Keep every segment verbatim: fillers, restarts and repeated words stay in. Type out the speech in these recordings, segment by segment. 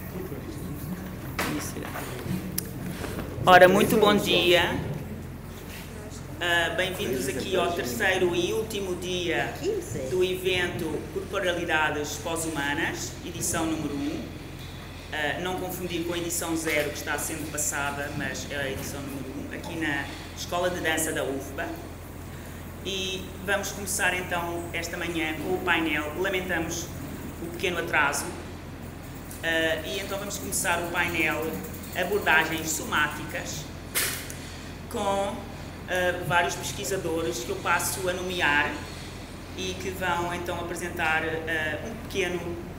Ora, muito bom dia. Uh, Bem-vindos aqui ao terceiro e último dia do evento Corporalidades Pós-Humanas, edição número um. Uh, não confundir com a edição zero que está sendo passada, mas é a edição número um, aqui na Escola de Dança da U F B A. E vamos começar então esta manhã com o painel. Lamentamos o pequeno atraso. Uh, e então vamos começar o painel Abordagens Somáticas com uh, vários pesquisadores que eu passo a nomear e que vão então apresentar uh, um pequeno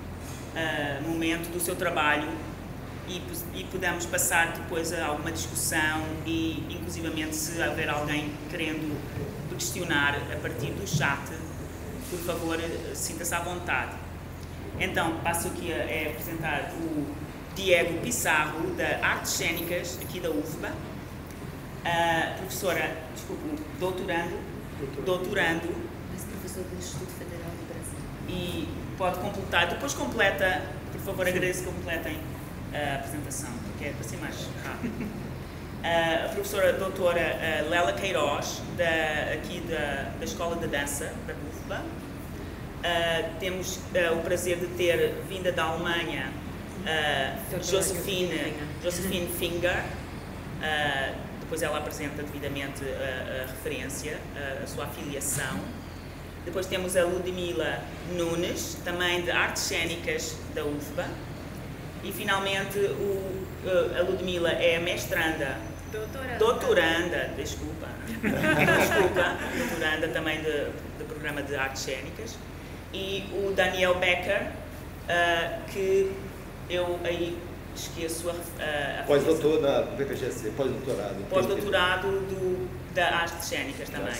uh, momento do seu trabalho e, e podemos passar depois a alguma discussão e inclusivamente se houver alguém querendo questionar a partir do chat, por favor sinta-se à vontade. Então passo aqui a, a apresentar o Diego Pissarro, da Artes Cênicas, aqui da U F B A, a professora, desculpe, doutorando, doutorando, mas professor do Instituto Federal do Brasil. E pode completar, depois completa, por favor, agradeço que completem a apresentação, porque é para ser mais rápido. A professora doutora Lela Queiroz, da, aqui da, da Escola de Dança da U F B A. Uh, temos uh, o prazer de ter vinda da Alemanha uh, Josephine, Josephine Finger. Uh, depois ela apresenta devidamente a, a referência, a, a sua afiliação. Depois temos a Ludmila Nunes, também de Artes Cênicas da U F B A. E finalmente o, uh, a Ludmila é mestranda, doutoranda, doutoranda desculpa, desculpa, doutoranda também de, do programa de Artes Cênicas. E o Daniel Becker, uh, que eu aí esqueço a, a pós-doutor na B P G C, pós-doutorado. Pós-doutorado do, da Artes Cênicas também.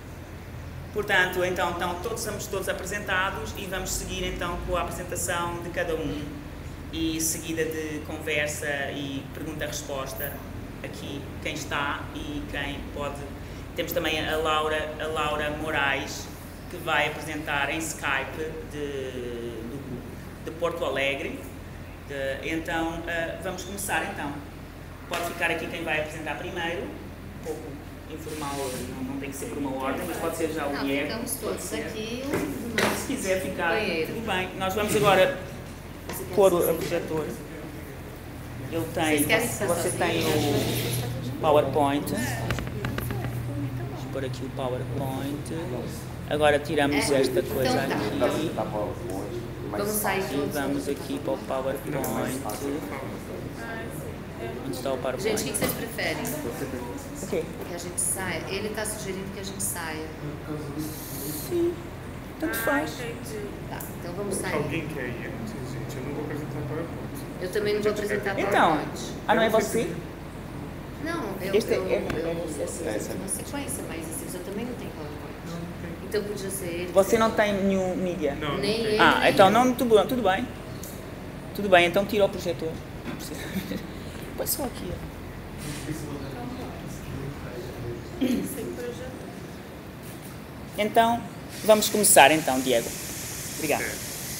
Portanto, então, então todos estamos todos apresentados e vamos seguir então com a apresentação de cada um e seguida de conversa e pergunta-resposta aqui quem está e quem pode. Temos também a Laura, a Laura Moraes, que vai apresentar em Skype de, de, de Porto Alegre. De, então, uh, vamos começar então. Pode ficar aqui quem vai apresentar primeiro, um pouco informal, não, não tem que ser por uma ordem, mas pode ser já o Diego. Ficamos todos aqui. Se quiser ficar, banheiro. Tudo bem. Nós vamos agora pôr o projetor. Ele tem, você tem o PowerPoint. Vamos pôr aqui o PowerPoint. Agora tiramos é, esta coisa então, tá. aqui. Vamos sair e vamos aqui para o PowerPoint. Onde está o PowerPoint? Gente, o que vocês preferem? O quê? Que a gente saia? Ele está sugerindo que a gente saia. Sim, tanto faz. Tá, então vamos sair. Alguém quer ir antes, gente? Eu não vou apresentar PowerPoint. Eu também não vou apresentar PowerPoint. Então, ah, não é você? Não, eu, este eu, é, eu, eu, é, eu uma sequência, mas assim, eu também não tenho PowerPoint. Então podia ser ele. Você não tem nenhum mídia? Não, nem não ele. Ah, nem então eu. não, tudo, tudo bem. Tudo bem, então tira o projetor. Põe só aqui. Então, vamos começar então, Diego. Obrigado. É.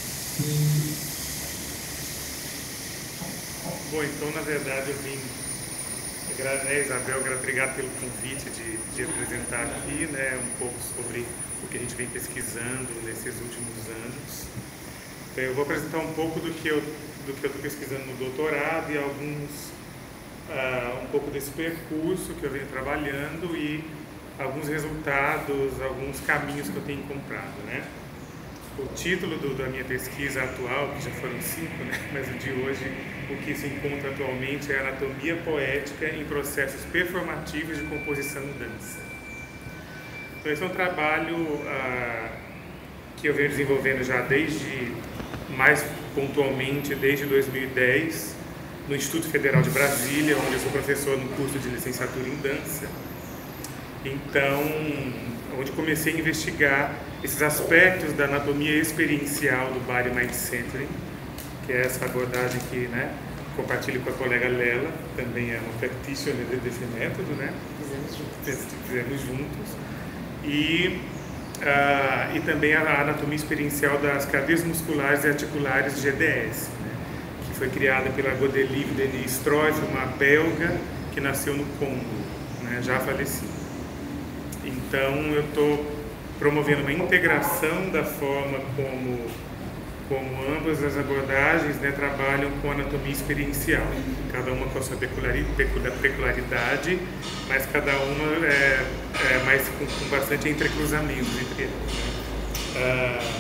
Bom, então na verdade eu vim, né, Isabel, obrigado pelo convite de, de apresentar aqui, né, um pouco sobre o que a gente vem pesquisando nesses últimos anos. Então eu vou apresentar um pouco do que eu do que eu estou pesquisando no doutorado e alguns uh, um pouco desse percurso que eu venho trabalhando e alguns resultados, alguns caminhos que eu tenho encontrado, né? O título do, da minha pesquisa atual, que já foram cinco, né? Mas o de hoje, o que se encontra atualmente é Anatomia Poética em Processos Performativos de Composição e Dança. Então esse é um trabalho uh, que eu venho desenvolvendo já desde, mais pontualmente, desde dois mil e dez, no Instituto Federal de Brasília, onde eu sou professor no curso de licenciatura em dança. Então, onde comecei a investigar esses aspectos da anatomia experiencial do Body Mind Centering, que é essa abordagem que, né, compartilho com a colega Lela, também é uma practitioner desse método, né? Fizemos juntos. Fizemos juntos. E, uh, e também a anatomia experiencial das cadeias musculares e articulares G D S, né? Que foi criada pela Godelieve Denise Stroif, uma belga que nasceu no Congo, né, já falecida. Então, eu estou promovendo uma integração da forma como, como ambas as abordagens, né, trabalham com anatomia experiencial, cada uma com a sua peculiaridade, mas cada uma é, é mais com, com bastante entrecruzamento entre elas. Uh,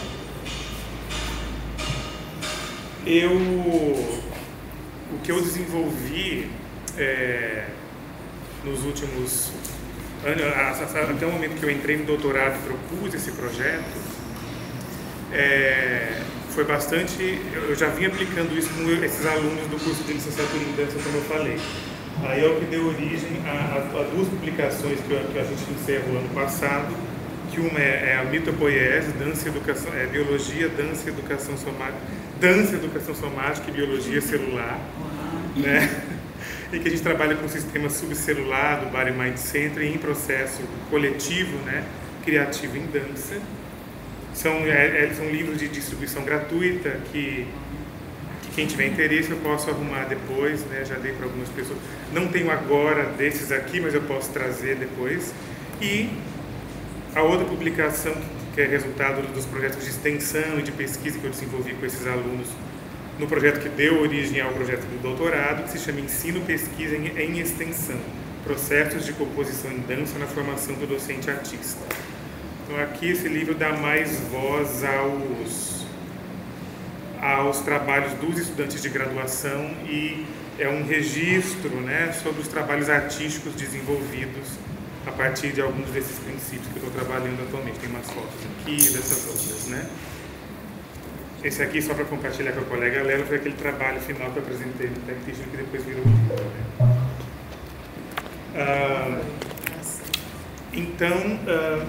eu, o que eu desenvolvi é, nos últimos até o momento que eu entrei no doutorado e propus esse projeto, é, foi bastante, eu já vinha aplicando isso com esses alunos do curso de licenciatura em dança, como eu falei. Aí é o que deu origem a, a, a duas publicações que, eu, que a gente encerrou ano passado, que uma é, é a mitopoiese, dança e educação, é, biologia, dança e educação somática, dança, educação somática e biologia celular, né? E que a gente trabalha com o sistema subcelular do Body Mind Center em processo coletivo, né, criativo em dança. São, é, são livros de distribuição gratuita que, que quem tiver interesse eu posso arrumar depois, né, já dei para algumas pessoas. Não tenho agora desses aqui, mas eu posso trazer depois. E a outra publicação, que é resultado dos projetos de extensão e de pesquisa que eu desenvolvi com esses alunos, no projeto que deu origem ao projeto do doutorado, que se chama Ensino Pesquisa em, em Extensão, Processos de Composição em Dança na Formação do Docente Artista. Então aqui esse livro dá mais voz aos, aos trabalhos dos estudantes de graduação e é um registro, né, sobre os trabalhos artísticos desenvolvidos a partir de alguns desses princípios que eu estou trabalhando atualmente. Tem umas fotos aqui dessas outras, né? Esse aqui, só para compartilhar com a colega Lela, foi aquele trabalho final que eu apresentei no Tech Teaching, que depois virou livro, né? Ah, então, ah,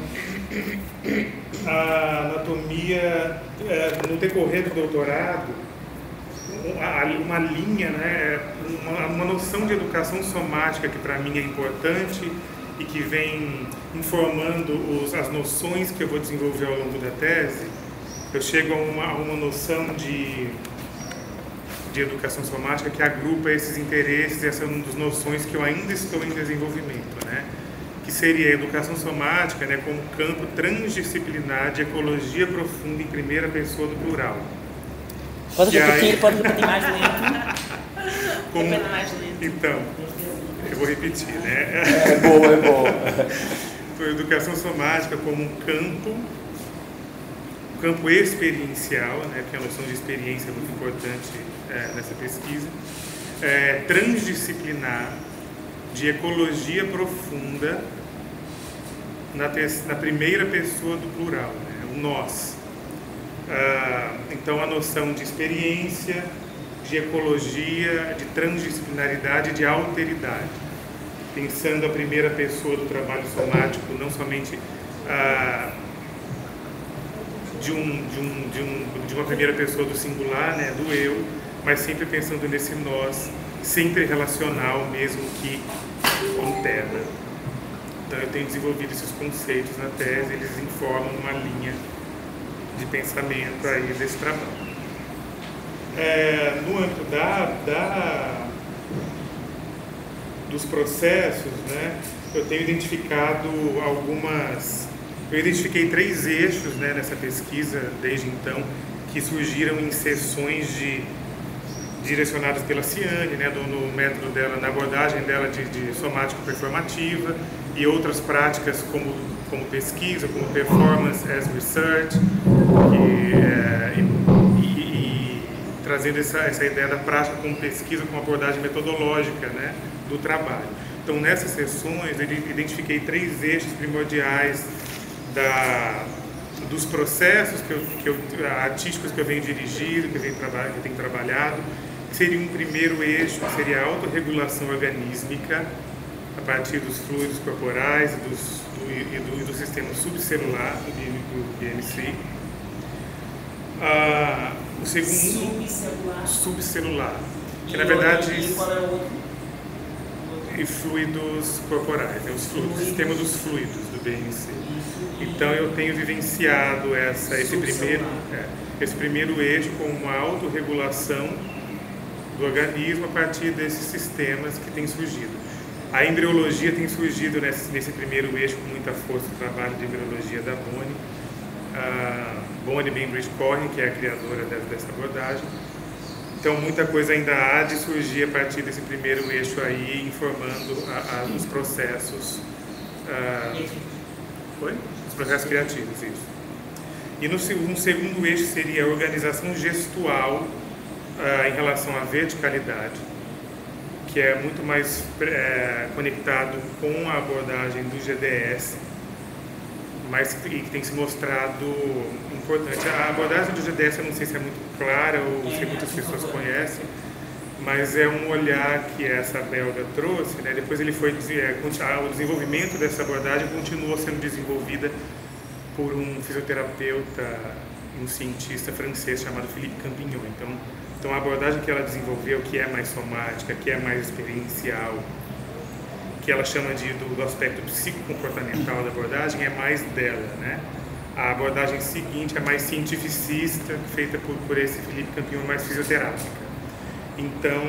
a anatomia, ah, no decorrer do doutorado, uma linha, né, uma, uma noção de educação somática que para mim é importante e que vem informando os, as noções que eu vou desenvolver ao longo da tese. Eu chego a uma, a uma noção de, de educação somática que agrupa esses interesses, essa é uma das noções que eu ainda estou em desenvolvimento, né? Que seria a educação somática, né, como campo transdisciplinar de ecologia profunda em primeira pessoa do plural. Pode repetir, aí... pode repetir mais lento. Como... mais lento. Então, eu vou repetir, né? É boa, é boa. Então, a educação somática como um campo campo experiencial, né, que a noção de experiência é muito importante é, nessa pesquisa, é, transdisciplinar, de ecologia profunda na, te, na primeira pessoa do plural, né, o nós. Ah, então, a noção de experiência, de ecologia, de transdisciplinaridade, de alteridade, pensando a primeira pessoa do trabalho somático, não somente ah, De, um, de, um, de, um, de uma primeira pessoa do singular, né, do eu, mas sempre pensando nesse nós, sempre relacional, mesmo que interna. Então eu tenho desenvolvido esses conceitos na tese, eles informam uma linha de pensamento aí desse trabalho. É, no âmbito da, da, dos processos, né, eu tenho identificado algumas... Eu identifiquei três eixos, né, nessa pesquisa, desde então, que surgiram em sessões de, direcionadas pela Ciane, né, do, no método dela, na abordagem dela de, de somático-performativa, e outras práticas como, como pesquisa, como performance as research, e, é, e, e, e trazendo essa, essa ideia da prática como pesquisa, com abordagem metodológica, né, do trabalho. Então, nessas sessões, eu identifiquei três eixos primordiais Da, dos processos que eu, que eu, artísticos que eu venho dirigindo, que eu, venho traba, que eu tenho trabalhado, que seria um primeiro eixo, que seria a autorregulação organísmica, a partir dos fluidos corporais e, dos, do, e do, do sistema subcelular do B M C. Ah, o segundo, subcelular, subcelular que e na verdade... E qual é o outro? E fluidos corporais, né, os fluidos, o sistema dos fluidos do B M C. Então eu tenho vivenciado essa, esse, primeiro, é, esse primeiro eixo com uma autorregulação do organismo a partir desses sistemas que têm surgido. A embriologia tem surgido nesse, nesse primeiro eixo com muita força, o trabalho de embriologia da Bonnie, a Bonnie Bainbridge-Corrin, que é a criadora dessa abordagem. Então, muita coisa ainda há de surgir a partir desse primeiro eixo aí, informando a, a, os processos, a, Oi? os processos criativos, isso. E no um segundo eixo seria a organização gestual uh, em relação à verticalidade, que é muito mais é, conectado com a abordagem do G D S, mas que tem se mostrado importante. A abordagem do G D S eu não sei se é muito clara ou se muitas pessoas conhecem, mas é um olhar que essa belga trouxe, né? Depois ele foi, é, o desenvolvimento dessa abordagem continuou sendo desenvolvida por um fisioterapeuta, um cientista francês chamado Philippe Campignon. Então, então a abordagem que ela desenvolveu, que é mais somática, que é mais experiencial, que ela chama de, do, do aspecto psicocomportamental da abordagem, é mais dela, né? A abordagem seguinte é mais cientificista, feita por, por esse Philippe Campignon, mais fisioterápica. Então,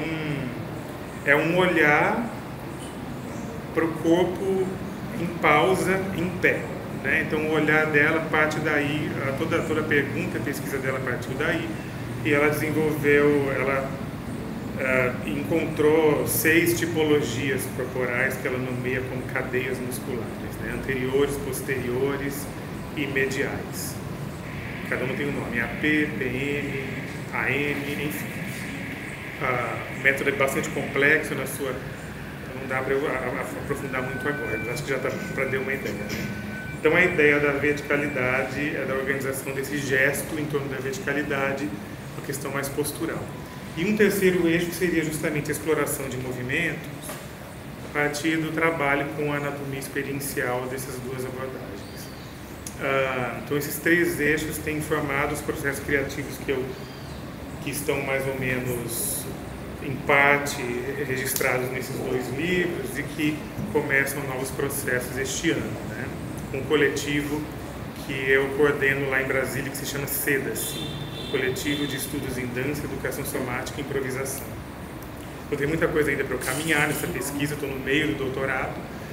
é um olhar para o corpo em pausa, em pé. Né? Então, o olhar dela parte daí, toda, toda a pergunta, a pesquisa dela partiu daí, e ela desenvolveu, ela uh, encontrou seis tipologias corporais que ela nomeia como cadeias musculares, né? Anteriores, posteriores e mediais. Cada uma tem um nome, A P, P M, A M, enfim. Uh, o método é bastante complexo na sua... Não dá para eu aprofundar muito agora, mas acho que já está para dar uma ideia. Né? Então, a ideia da verticalidade é da organização desse gesto em torno da verticalidade, uma questão mais postural. E um terceiro eixo seria justamente a exploração de movimentos a partir do trabalho com a anatomia experiencial dessas duas abordagens. Ah, então, esses três eixos têm formado os processos criativos que, eu, que estão mais ou menos, em parte, registrados nesses dois livros e que começam novos processos este ano, né? Um coletivo que eu coordeno lá em Brasília, que se chama CEDAS, Coletivo de Estudos em Dança, Educação Somática e Improvisação. Eu tenho muita coisa ainda para eu caminhar nessa pesquisa, estou no meio do doutorado.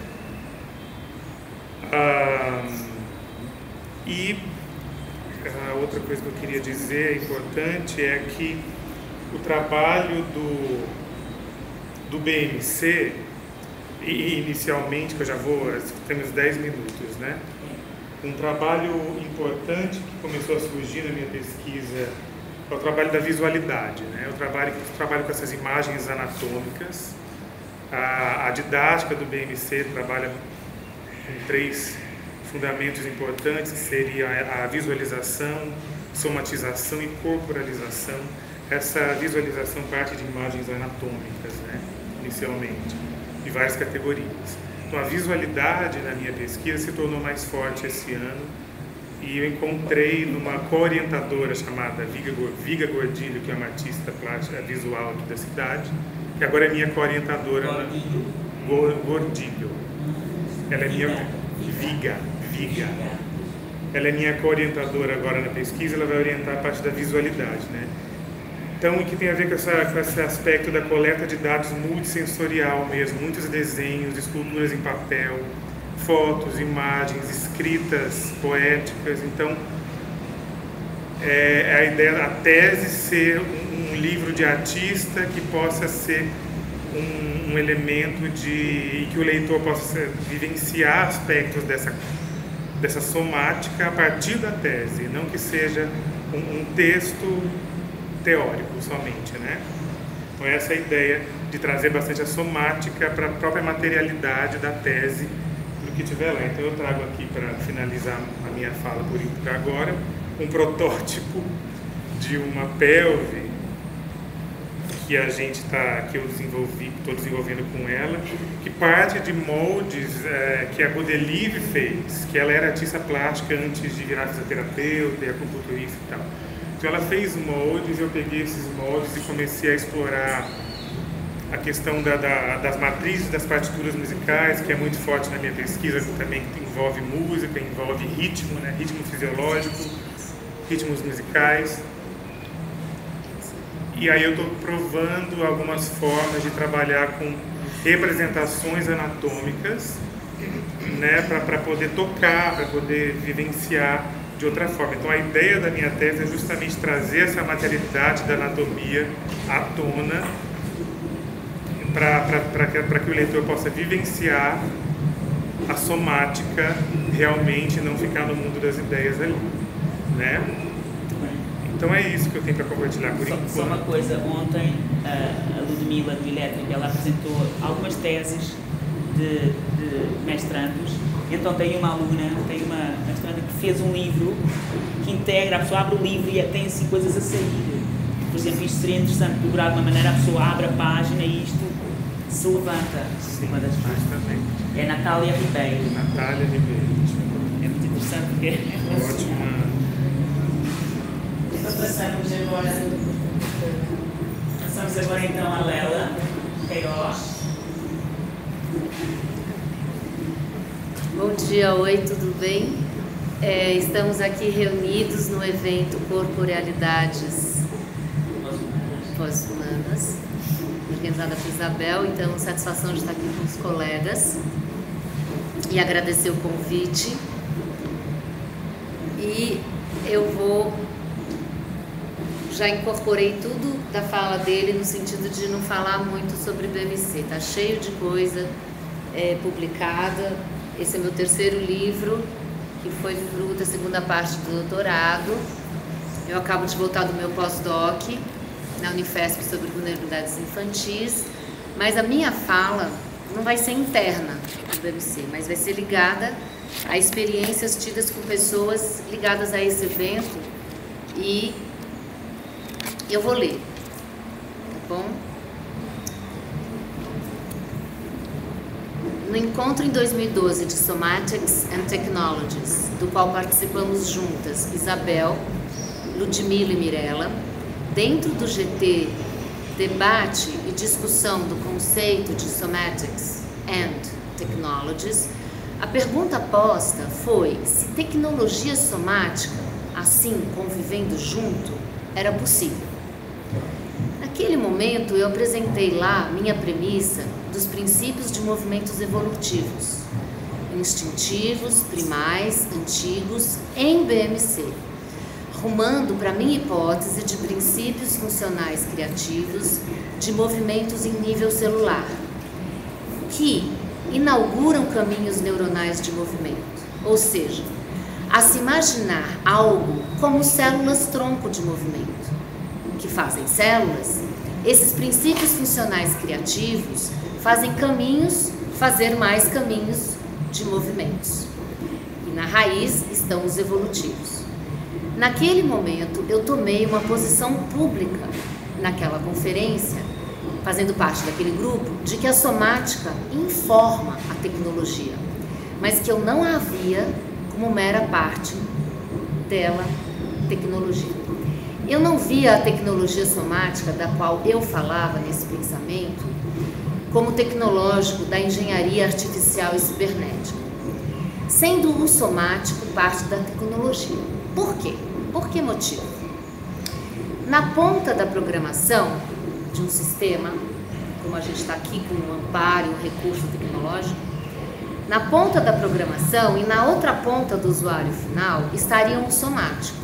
Ah, e a outra coisa que eu queria dizer, importante, é que o trabalho do, do B M C, e inicialmente, que eu já vou, temos dez minutos, né? Um trabalho importante que começou a surgir na minha pesquisa é o trabalho da visualidade, né? Eu trabalho, eu trabalho com essas imagens anatômicas. A, a didática do B M C trabalha com três fundamentos importantes, que seriam a visualização, somatização e corporalização. Essa visualização parte de imagens anatômicas, né? Inicialmente, de várias categorias. Então, a visualidade na minha pesquisa se tornou mais forte esse ano e eu encontrei numa co-orientadora chamada Viga, Viga Gordilho, que é uma artista plástica visual aqui da cidade, que agora é minha co-orientadora. Gordilho. Gordilho. Ela é minha... Viga. Viga. Ela é minha co-orientadora agora na pesquisa, ela vai orientar a parte da visualidade, né? Então, o que tem a ver com, essa, com esse aspecto da coleta de dados multissensorial mesmo, muitos desenhos, esculturas em papel, fotos, imagens, escritas poéticas. Então, é a ideia, a tese ser um, um livro de artista que possa ser um, um elemento de que o leitor possa vivenciar aspectos dessa, dessa somática a partir da tese, não que seja um, um texto teórico somente, né? Então essa é a ideia de trazer bastante a somática para a própria materialidade da tese do que tiver lá. Então eu trago aqui, para finalizar a minha fala por agora, um protótipo de uma pelve que a gente tá, que eu desenvolvi, estou desenvolvendo com ela, que parte de moldes é, que a Godelive fez, que ela era artista plástica antes de virar fisioterapeuta e acupunturista e tal. Então ela fez moldes, eu peguei esses moldes e comecei a explorar a questão da, da, das matrizes das partituras musicais, que é muito forte na minha pesquisa, que também envolve música, envolve ritmo, né? Ritmo fisiológico, ritmos musicais. E aí eu estou provando algumas formas de trabalhar com representações anatômicas, né, para poder tocar, para poder vivenciar de outra forma. Então a ideia da minha tese é justamente trazer essa materialidade da anatomia à tona, para que, que o leitor possa vivenciar a somática realmente, não ficar no mundo das ideias ali, né? Então é isso que eu tenho para compartilhar por só, enquanto. Só uma coisa, ontem a Ludmila do Elétrica, ela apresentou algumas teses de, de mestrandos. Então tem uma aluna, tem uma mestranda que fez um livro que integra, a pessoa abre o livro e tem assim coisas a sair. Por exemplo, isto seria interessante procurar de uma maneira, a pessoa abre a página e isto se levanta. Sim, uma das páginas. É Natália Ribeiro. Natália Ribeiro. É muito interessante porque é ótima. Passamos agora, passamos agora então a Lela Queiroz. Bom dia, oi, tudo bem? É, estamos aqui reunidos no evento Corporealidades Pós-Humanas, organizada por Isabel. Então, satisfação de estar aqui com os colegas e agradecer o convite. E eu vou... Já incorporei tudo da fala dele no sentido de não falar muito sobre B M C. Está cheio de coisa é, publicada. Esse é meu terceiro livro, que foi fruto da segunda parte do doutorado. Eu acabo de voltar do meu pós-doc na Unifesp sobre vulnerabilidades infantis. Mas a minha fala não vai ser interna do B M C, mas vai ser ligada a experiências tidas com pessoas ligadas a esse evento. E eu vou ler, tá bom? No encontro em dois mil e doze de Somatics and Technologies, do qual participamos juntas, Isabel, Ludmila e Mirella, dentro do G T, debate e discussão do conceito de Somatics and Technologies, a pergunta posta foi se tecnologia somática, assim, convivendo junto, era possível. Naquele momento, eu apresentei lá minha premissa dos princípios de movimentos evolutivos, instintivos, primais, antigos, em B M C, rumando para minha hipótese de princípios funcionais criativos de movimentos em nível celular, que inauguram caminhos neuronais de movimento, ou seja, a se imaginar algo como células tronco de movimento, que fazem células. Esses princípios funcionais criativos fazem caminhos, fazer mais caminhos de movimentos. E na raiz estão os evolutivos. Naquele momento, eu tomei uma posição pública naquela conferência, fazendo parte daquele grupo, de que a somática informa a tecnologia, mas que eu não a via como mera parte dela, tecnologia. Eu não via a tecnologia somática da qual eu falava nesse pensamento como tecnológico da engenharia artificial e cibernética, sendo o somático parte da tecnologia. Por quê? Por que motivo? Na ponta da programação de um sistema, como a gente está aqui com um amparo, um recurso tecnológico, na ponta da programação e na outra ponta do usuário final estariam o somático.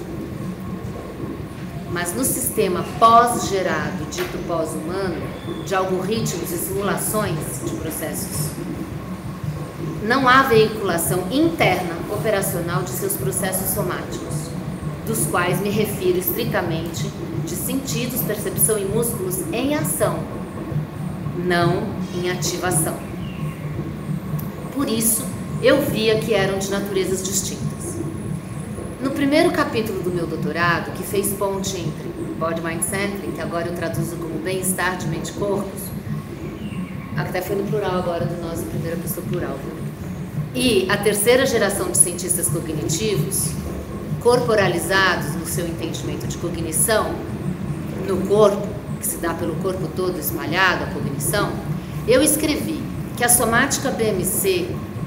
Mas no sistema pós-gerado, dito pós-humano, de algoritmos e simulações de processos, não há veiculação interna operacional de seus processos somáticos, dos quais me refiro estritamente de sentidos, percepção e músculos em ação, não em ativação. Por isso, eu via que eram de naturezas distintas. No primeiro capítulo do meu doutorado, que fez ponte entre Body Mind Centering, que agora eu traduzo como bem-estar de mente e corpos, até foi no plural agora do nosso primeira pessoa plural, viu? E a terceira geração de cientistas cognitivos, corporalizados no seu entendimento de cognição, no corpo, que se dá pelo corpo todo espalhado, a cognição, eu escrevi que a somática B M C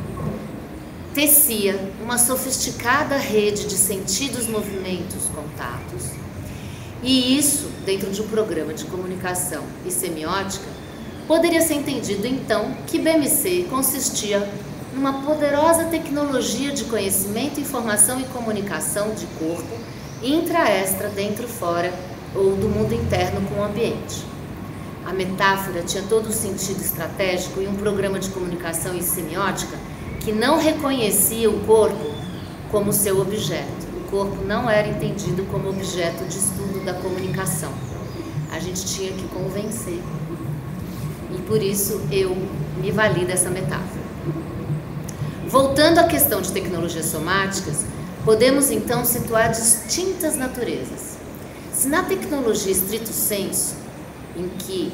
tecia uma sofisticada rede de sentidos, movimentos, contatos, e isso dentro de um programa de comunicação e semiótica, poderia ser entendido então que B M C consistia numa poderosa tecnologia de conhecimento, informação e comunicação de corpo, intra-extra, dentro, fora ou do mundo interno com o ambiente. A metáfora tinha todo o sentido estratégico em um programa de comunicação e semiótica que não reconhecia o corpo como seu objeto. O corpo não era entendido como objeto de estudo da comunicação. A gente tinha que convencer. E por isso eu me vali dessa metáfora. Voltando à questão de tecnologias somáticas, podemos então situar distintas naturezas. Se na tecnologia estrito sensu, em que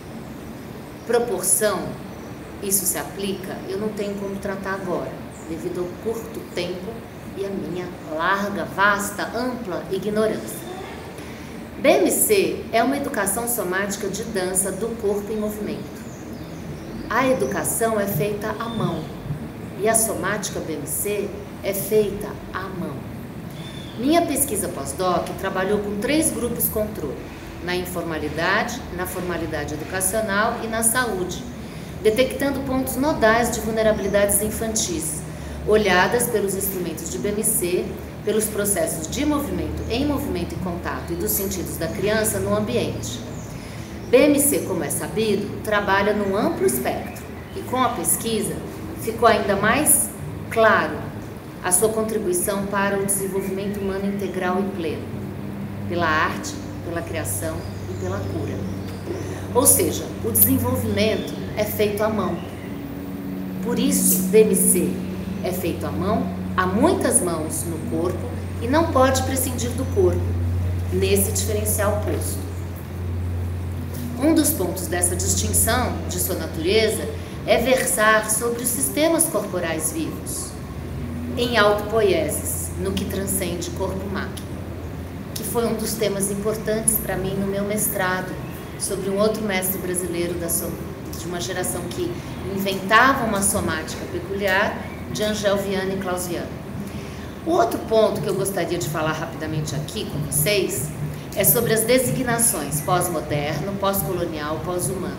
proporção isso se aplica, eu não tenho como tratar agora, devido ao curto tempo e a minha larga, vasta, ampla ignorância. B M C é uma educação somática de dança do corpo em movimento. A educação é feita à mão e a somática B M C é feita à mão. Minha pesquisa pós-doc trabalhou com três grupos controle: na informalidade, na formalidade educacional e na saúde, detectando pontos nodais de vulnerabilidades infantis, olhadas pelos instrumentos de B M C, pelos processos de movimento, em movimento e contato e dos sentidos da criança no ambiente. B M C, como é sabido, trabalha num amplo espectro e com a pesquisa ficou ainda mais claro a sua contribuição para o desenvolvimento humano integral e pleno, pela arte, pela criação e pela cura. Ou seja, o desenvolvimento é feito à mão. Por isso, B M C é feito à mão, há muitas mãos no corpo e não pode prescindir do corpo, nesse diferencial posto. Um dos pontos dessa distinção de sua natureza é versar sobre os sistemas corporais vivos, em autopoieses, no que transcende corpo-máquina, que foi um dos temas importantes para mim no meu mestrado, sobre um outro mestre brasileiro da so, de uma geração que inventava uma somática peculiar, de Angel Viana e Klaus Viana. O outro ponto que eu gostaria de falar rapidamente aqui com vocês é sobre as designações pós-moderno, pós-colonial, pós-humano.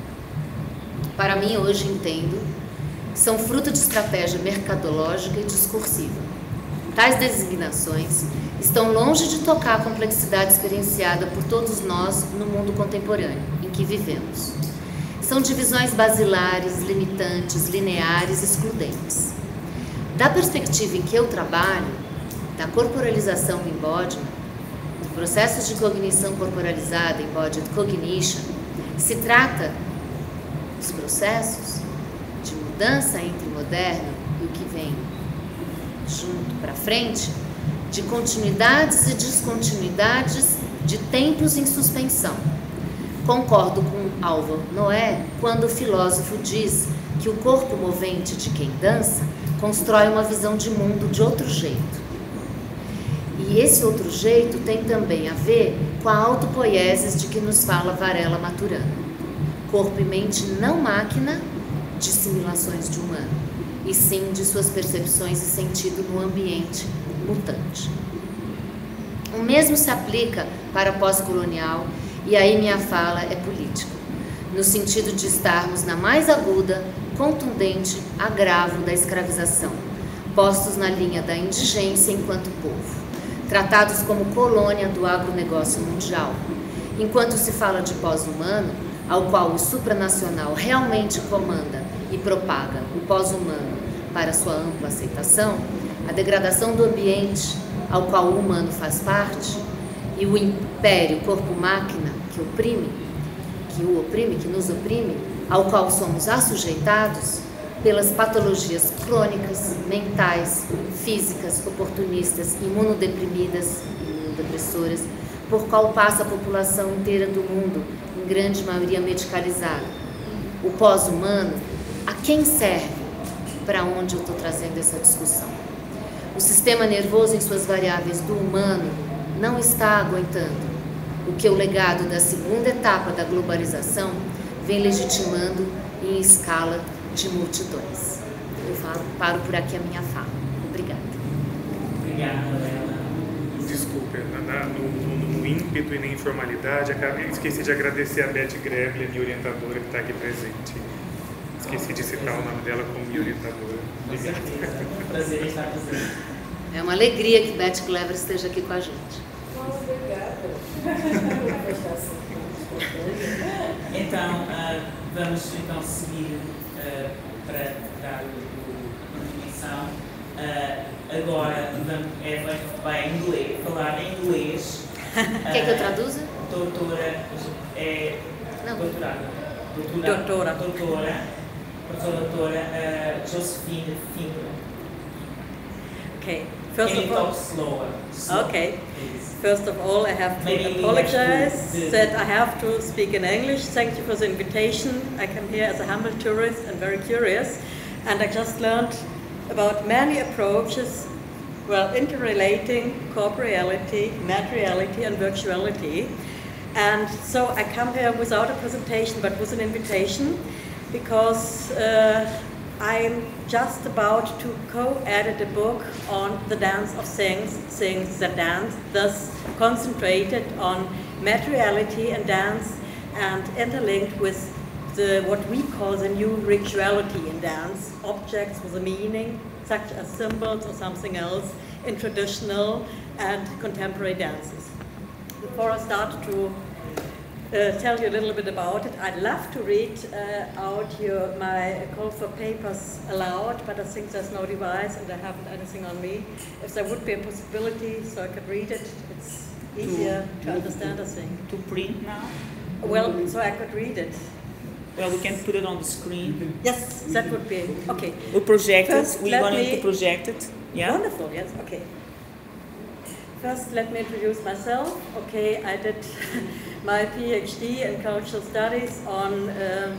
Para mim, hoje entendo, são fruto de estratégia mercadológica e discursiva. Tais designações estão longe de tocar a complexidade experienciada por todos nós no mundo contemporâneo em que vivemos. São divisões basilares, limitantes, lineares, excludentes. Da perspectiva em que eu trabalho, da corporalização do embodiment, do processo de cognição corporalizada, embodied cognition, se trata dos processos de mudança entre o moderno e o que vem junto para frente, de continuidades e descontinuidades de tempos em suspensão. Concordo com Alvaro Noé quando o filósofo diz que o corpo movente de quem dança constrói uma visão de mundo de outro jeito. E esse outro jeito tem também a ver com a autopoiesis de que nos fala Varela Maturana. Corpo e mente não máquina de simulações de humano, e sim de suas percepções e sentido no ambiente mutante. O mesmo se aplica para pós-colonial, e aí minha fala é política, no sentido de estarmos na mais aguda, contundente agravo da escravização, postos na linha da indigência enquanto povo, tratados como colônia do agronegócio mundial. Enquanto se fala de pós-humano, ao qual o supranacional realmente comanda e propaga o pós-humano para sua ampla aceitação, a degradação do ambiente ao qual o humano faz parte e o império corpo-máquina que oprime, que o oprime, que nos oprime, ao qual somos assujeitados pelas patologias crônicas, mentais, físicas, oportunistas, imunodeprimidas, imunodepressoras, por qual passa a população inteira do mundo, em grande maioria medicalizada. O pós-humano, a quem serve? Para onde eu estou trazendo essa discussão? O sistema nervoso em suas variáveis do humano não está aguentando o que o legado da segunda etapa da globalização vem legitimando em escala de multidões. Eu falo, paro por aqui a minha fala. Obrigada. Obrigada, Bela. Desculpe. na, no, no, no ímpeto e na informalidade, acabei, esqueci de agradecer a Beth Grebler, minha orientadora, que está aqui presente. Esqueci de citar o nome dela como minha orientadora. Obrigado. Prazer estar presente. É uma alegria que Beth Grebler esteja aqui com a gente. Obrigada. Então, uh, vamos então seguir uh, para dar a continuação. Uh, agora vamos, é, vai em inglês, falar em inglês. Uh, Quer que eu traduza? Doutora, é, Não. doutorada. Doutora, Doutora. Doutora, professora doutora uh, Josephine Finger. Okay. First Can you of all, talk slower? Slow, okay. please. First of all, I have to Maybe we have apologize to do- that I have to speak in English. Thank you for the invitation. I come here as a humble tourist and very curious, and I just learned about many approaches, well, interrelating corporeality, materiality, and virtuality. And so I come here without a presentation, but with an invitation, because uh, I'm just about to co-edit a book on the dance of things, things that dance, thus concentrated on materiality and dance, and interlinked with the, what we call the new rituality in dance, objects with a meaning, such as symbols or something else, in traditional and contemporary dances. Before I start to Uh, tell you a little bit about it, I'd love to read uh, out your, my call for papers aloud, but I think there's no device and I haven't anything on me. If there would be a possibility so I could read it, it's easier to understand, I think. To print now? Well, so I could read it. Well, we can put it on the screen. Yes, that would be, okay. We project First, it. We let wanted me- to project it. Yeah. Wonderful, yes, okay. First, let me introduce myself. Okay, I did my PhD in cultural studies on um,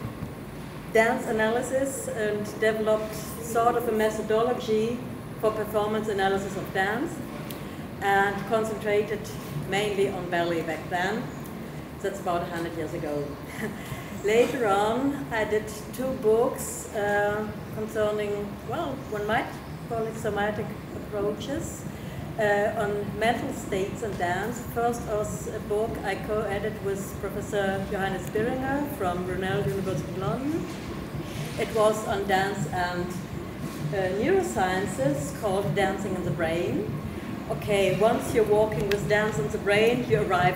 dance analysis and developed sort of a methodology for performance analysis of dance and concentrated mainly on ballet back then. That's about one hundred years ago. Later on, I did two books uh, concerning, well, one might call it somatic approaches uh, on mental states and dance. First was a book I co-edited with Professor Johannes Biringer from Brunel University of London. It was on dance and uh, neurosciences called Dancing in the Brain. Okay, once you're walking with dance in the brain, you arrive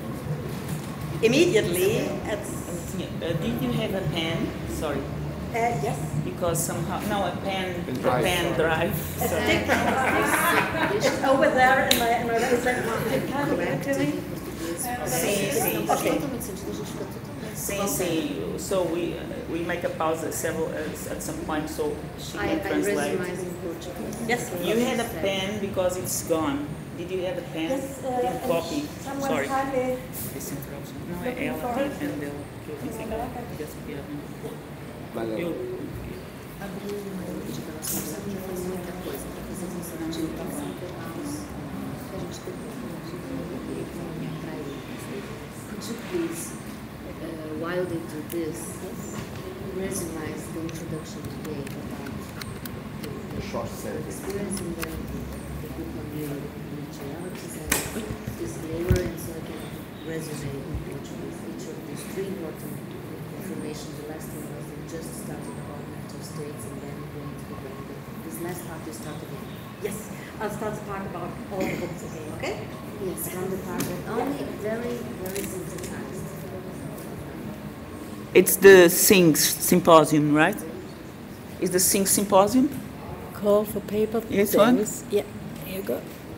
immediately at... Uh, did you have a pen? Sorry. Uh, yes. Because somehow, no, a pen, a drive. pen drive. A Sorry. stick. It's over there in my, in my right side. Can you give it to me? Sim, sim, Faz sim. totalmente sentido, a gente fica totalmente... Sim, sim. So we uh, we make a pause at several uh, at some point, so she I, can I translate. resume in Portuguese. Yes. You had a pen because it's gone. Did you have a pen? Yes, uh, Didn't copy. someone Sorry. kindly... Esse interruption. Não, é Looking ela for tem it. a pen dela. Que eu pensei que ela tivesse copiado. Valeu. Eu. Abriu uma de relações aqui, foi muita coisa para fazer funcionar de educação house, que a gente teve que caminhar para ele. Could you please, uh, while they do this, resumize the introduction today about the, the Short series. experience in the, the book on your ritualities and disclaimer, and so I can resume in Portuguese each of these three important information. The last one was we just started about mental states and then going to the brain. This last part you start again. Yes, I'll start to talk about all the books again, okay? Yes, from the part that only very, very synthesized. It's the Sing Symposium, right? Is the Sing Symposium? Call for paper This one? things. Yeah, here you go.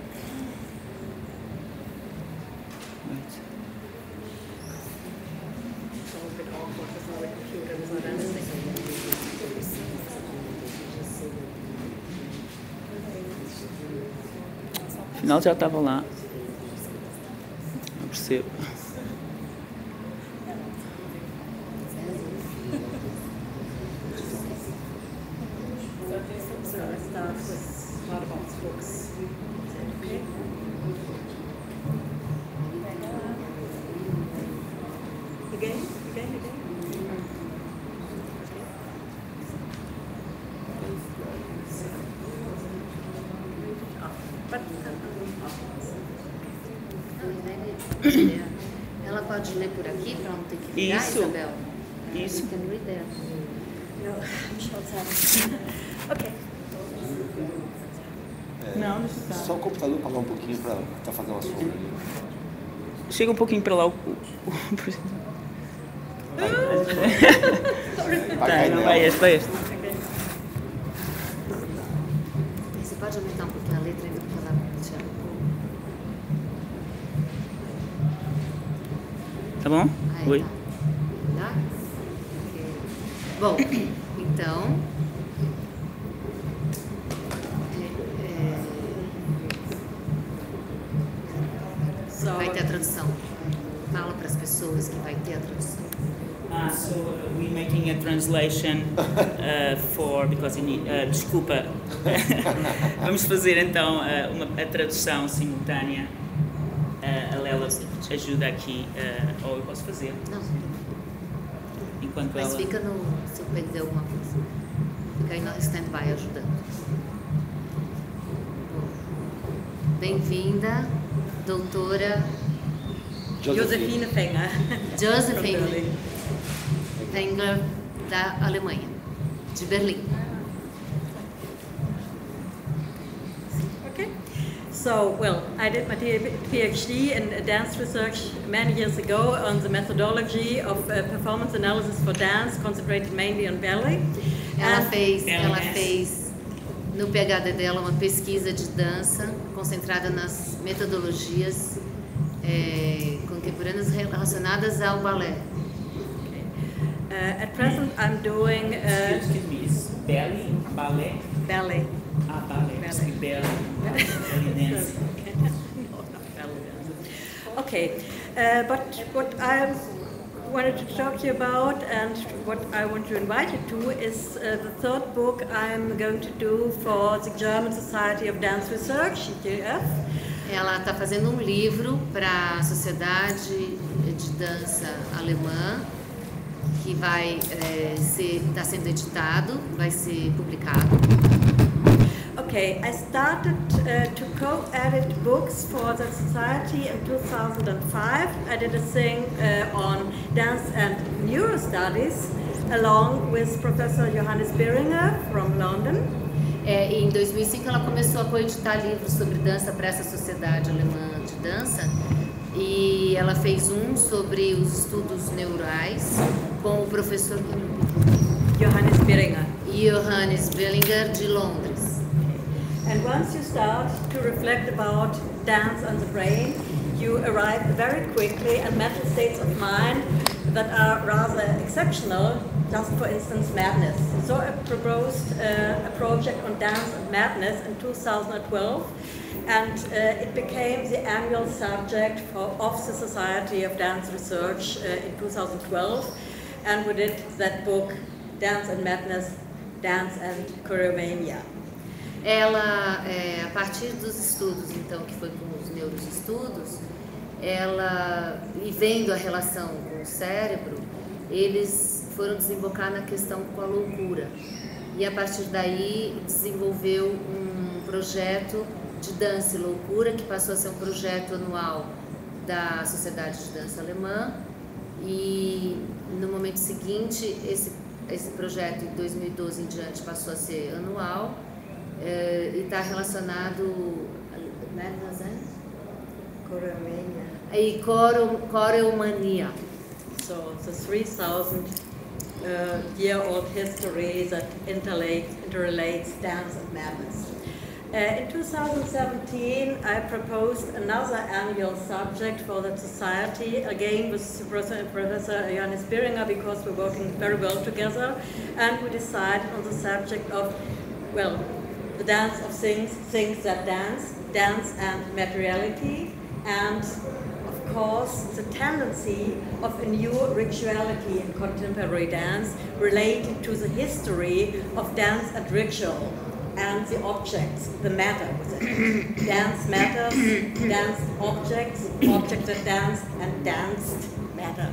It's all a bit awkward with all the computer without anything. Afinal já estava lá. Não percebo. So let's start with part about books. Okay. Again, again, again. Ah, but, uh, Ela pode ler por aqui para não ter que virar, Isso. Isabel? Isso. You can read there. No, I'm short-sighted. Okay. Não, deixa eu Só o computador pagar um pouquinho para tá fazendo uma sombra ali. Chega um pouquinho para lá o... o, o... Vai Tá, cair não, nela. vai este, vai este. Você pode aumentar um pouquinho a letra ainda para ela tirar um pouco? Tá bom? Aí, Oi. tá. Tá? Ok. Bom, então... é, So, é, vai ter a tradução. Fala para as pessoas que vai ter a tradução. Ah, so uh, we're making a translation uh, for because you need, uh, desculpa. Vamos fazer então uh, uma, a tradução simultânea. Uh, a Lela ajuda aqui, uh, ou eu posso fazer Não, enquanto mas ela. fica no... Se eu perder alguma coisa. Fica aí no stand-by ajudando. Bom, bem-vinda, doutora Josephine Fenger. Josephine From Berlin. Fenger, da Alemanha, de Berlim. Okay. So, well, I did my PhD in dance research many years ago on the methodology of uh, performance analysis for dance, concentrated mainly on ballet. Ela And- fez, ela Ela fez no PhD dela uma pesquisa de dança concentrada nas metodologias é, contemporâneas relacionadas ao balé. Uh, at present, I'm doing uh, Excuse me, is belly, ballet? ballet. Ah, ballet. Ballet. Belly, belly dance. No, not ballet dance. Okay, uh, but what I wanted to talk to you about and what I want to invite you to is uh, the third book I'm going to do for the German Society of Dance Research, G F. Ela está fazendo um livro para a Sociedade de Dança Alemã que vai é, ser, está sendo editado, vai ser publicado. Okay, I started uh, to co-edit books for the society in two thousand five. I did a thing uh, on dance and neurostudies along with Professor Johannes Biringer from London. É, e em dois mil e cinco ela começou a coeditar livros sobre dança para essa Sociedade Alemã de Dança e ela fez um sobre os estudos neurais com o professor Johannes Biringer. Johannes Biringer de Londres. And once you start to reflect about dance and the brain, you arrive very quickly at mental states of mind that are rather exceptional, just for instance madness. So I proposed uh, a project on dance and madness in two thousand twelve, and uh, it became the annual subject for, of the Society of Dance Research uh, in two thousand twelve, and we did that book, Dance and Madness, Dance and Choreomania. Ela, é, a partir dos estudos, então, que foi com os neuroestudos, ela, e vendo a relação com o cérebro, eles foram desembocar na questão com a loucura. E a partir daí desenvolveu um projeto de dança e loucura, que passou a ser um projeto anual da Sociedade de Dança Alemã. E no momento seguinte, esse, esse projeto, em dois mil e doze em diante, passou a ser anual. Uh, e está relacionado Madness and Choreomania. e choro, choreomania. So the three thousand uh, year old history that interlates, interrelates dance and madness. Uh, in two thousand seventeen, I proposed another annual subject for the society, again with Professor, Professor Johannes Biringer, because we're working very well together, and we decided on the subject of, well, the dance of things, things that dance, dance and materiality, and of course the tendency of a new rituality in contemporary dance related to the history of dance and ritual and the objects, the matter with it. Dance matters, dance objects, objects that dance, and danced matter.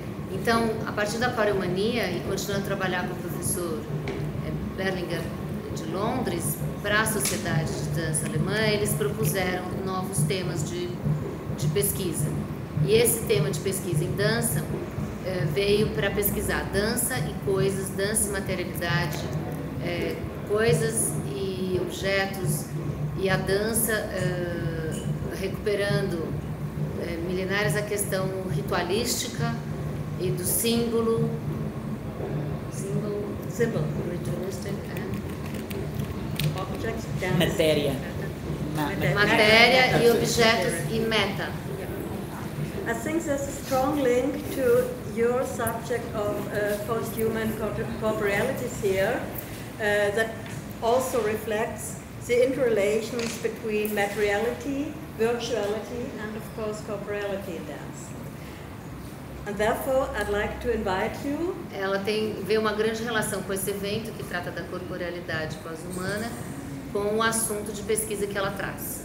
Então, a partir da choreomania e continuando a trabalhar com o professor Berlinger de Londres, para a Sociedade de Dança Alemã, eles propuseram novos temas de, de pesquisa. E esse tema de pesquisa em dança eh, veio para pesquisar dança e coisas, dança e materialidade, eh, coisas e objetos, e a dança eh, recuperando eh, milenares a questão ritualística e do símbolo, símbolo, Symbol. ritualistic, Objects, dance. Matéria. Ma- Matéria. matéria e objetos e meta. I think there's a strong link to your subject of uh, post-human corp- corporealities here uh, that also reflects the interrelations between materiality, virtuality, and of course corporeality in dance. And therefore, I'd like to invite you. Ela tem, vê uma grande relação com esse evento que trata da corporealidade pós-humana com o assunto de pesquisa que ela traz.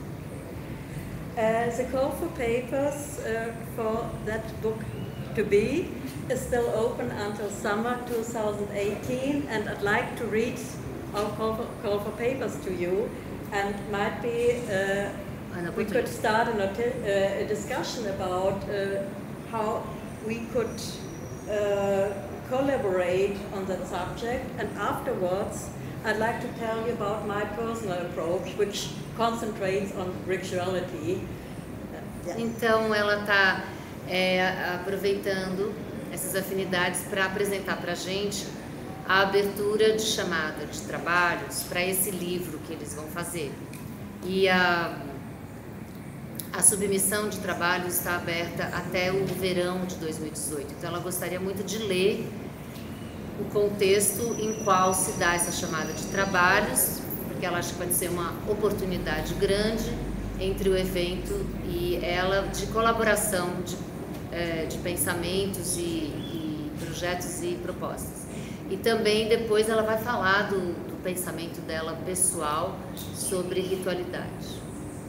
Uh, the call for papers uh, for that book to be is still open until summer two thousand eighteen, and I'd like to read our call for, call for papers to you, and might be uh, we could start a, noti- uh, a discussion about uh, how we could uh, collaborate on that subject, and afterwards I'd like to tell you about my personal approach, which concentrates on rituality. Uh, yeah. Então ela está é, aproveitando essas afinidades para apresentar para a gente a abertura de chamada de trabalhos para esse livro que eles vão fazer. E a, a submissão de trabalhos está aberta até o verão de dois mil e dezoito. Então ela gostaria muito de ler o contexto em qual se dá essa chamada de trabalhos, porque ela acha que pode ser uma oportunidade grande entre o evento e ela de colaboração de, é, de pensamentos e, e projetos e propostas. E também depois ela vai falar do, do pensamento dela pessoal sobre ritualidade.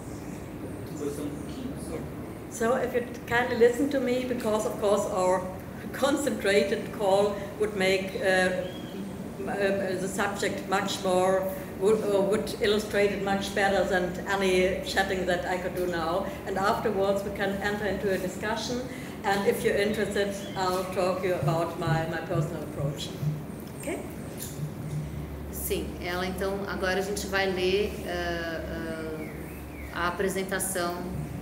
So if you kindly listen to me, because of course our concentrated call would make uh, uh, the subject much more, would, uh, would illustrate it much better than any chatting that I could do now. And afterwards we can enter into a discussion, and if you're interested, I'll talk you about my, my personal approach. Okay? Sim, ela então, agora a gente vai ler uh, uh, a apresentação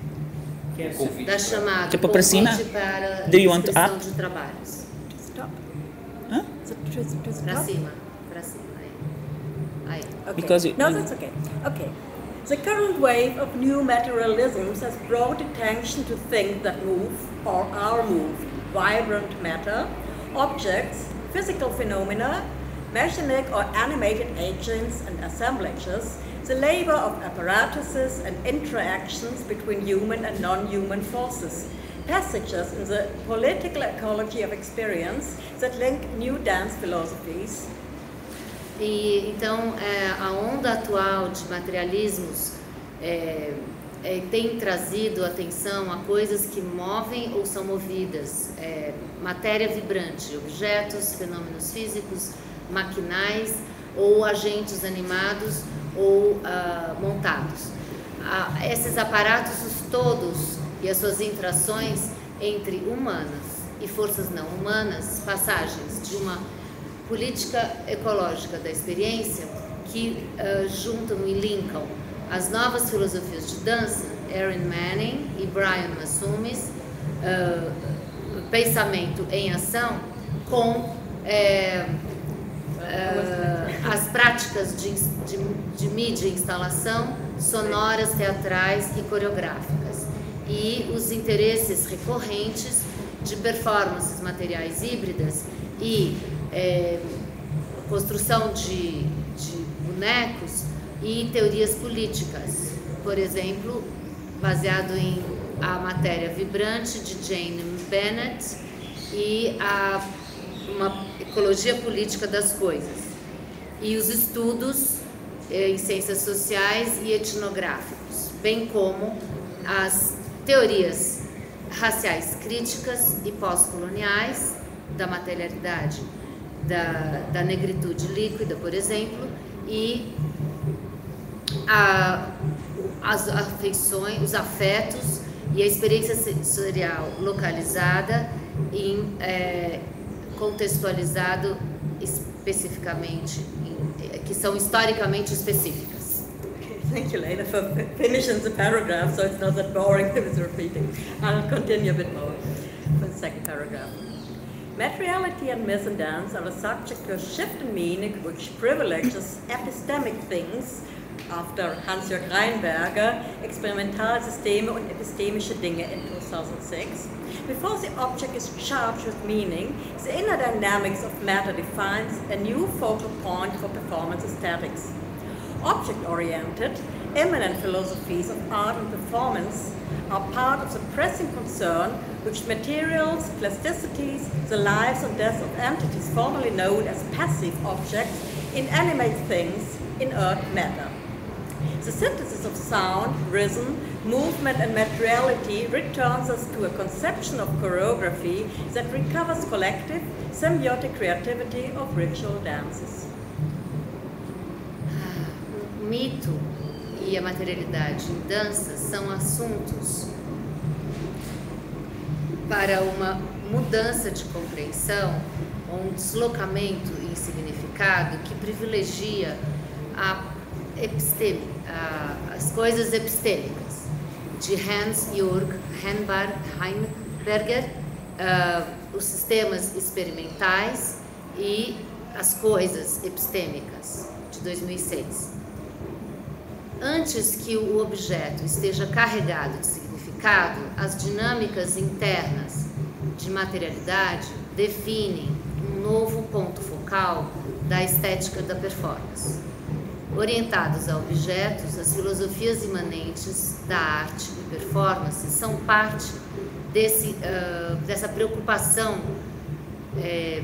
da chamada, Tipo para cima? para Do you want inscrição up? de trabalhos. Stop. Huh? So, to, to Para stop? cima, para cima, aí. Aí. Okay. Because it- no, that's okay. Okay. The current wave of new materialisms has brought attention to things that move or are moved, vibrant matter, objects, physical phenomena, mechanic or animated agents and assemblages, the labor of apparatuses and interactions between human and non-human forces, passages in the political ecology of experience that link new dance philosophies. E então é, a onda atual de materialismos é, é, tem trazido atenção a coisas que movem ou são movidas, é, matéria vibrante, objetos, fenômenos físicos, maquinais ou agentes animados ou uh, montados. Uh, esses aparatos todos e as suas interações entre humanas e forças não humanas, passagens de uma política ecológica da experiência que uh, juntam e linkam as novas filosofias de dança, Erin Manning e Brian Massumis, uh, pensamento em ação, com é, uh, as práticas de, de, de mídia e instalação, sonoras, teatrais e coreográficas, e os interesses recorrentes de performances materiais híbridas e é, construção de, de bonecos e teorias políticas, por exemplo, baseado em A Matéria Vibrante, de Jane Bennett, e a, uma ecologia política das coisas, e os estudos eh, em ciências sociais e etnográficos, bem como as teorias raciais críticas e pós-coloniais da materialidade, da, da negritude líquida, por exemplo, e a, as afeições, os afetos e a experiência sensorial localizada e é, contextualizado especificamente, em, que são historicamente específicas. Okay, thank you, Lena, for finishing the paragraph, so it's not that boring with repeating. I'll continue a bit more for the second paragraph. Materiality and myth and dance are subject to a shift in meaning which privileges epistemic things, after Hans-Jörg Reinberger, Experimentalsysteme und epistemische Dinge in two thousand six. Before the object is charged with meaning, the inner dynamics of matter defines a new focal point for performance aesthetics. Object-oriented, immanent philosophies of art and performance are part of the pressing concern which materials, plasticities, the lives and deaths of entities formerly known as passive objects, inanimate things, inert matter. The synthesis of sound, rhythm, movement and materiality returns us to a conception of choreography that recovers collective, symbiotic creativity of ritual dances. O mito e a materialidade em dança são assuntos para uma mudança de compreensão, um deslocamento em significado que privilegia a episteme, a, as coisas epistêmicas, de Hans-Jörg Reinberger, uh, os sistemas experimentais e as coisas epistêmicas, de dois mil e seis. Antes que o objeto esteja carregado de significado, as dinâmicas internas de materialidade definem um novo ponto focal da estética da performance. Orientados a objetos, as filosofias imanentes da arte e performance são parte desse, uh, dessa preocupação é,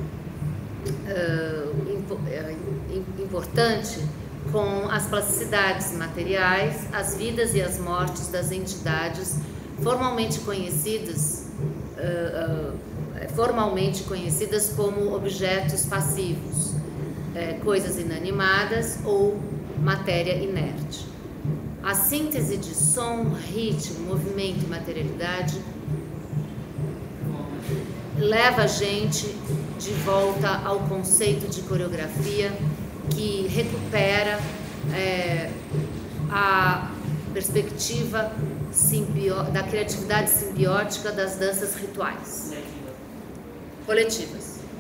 uh, impo, uh, importante com as plasticidades materiais, as vidas e as mortes das entidades formalmente conhecidas, uh, uh, formalmente conhecidas como objetos passivos, uh, coisas inanimadas ou matéria inerte. A síntese de som, ritmo, movimento e materialidade leva a gente de volta ao conceito de coreografia, que recupera é, a perspectiva da criatividade simbiótica das danças rituais coletivas.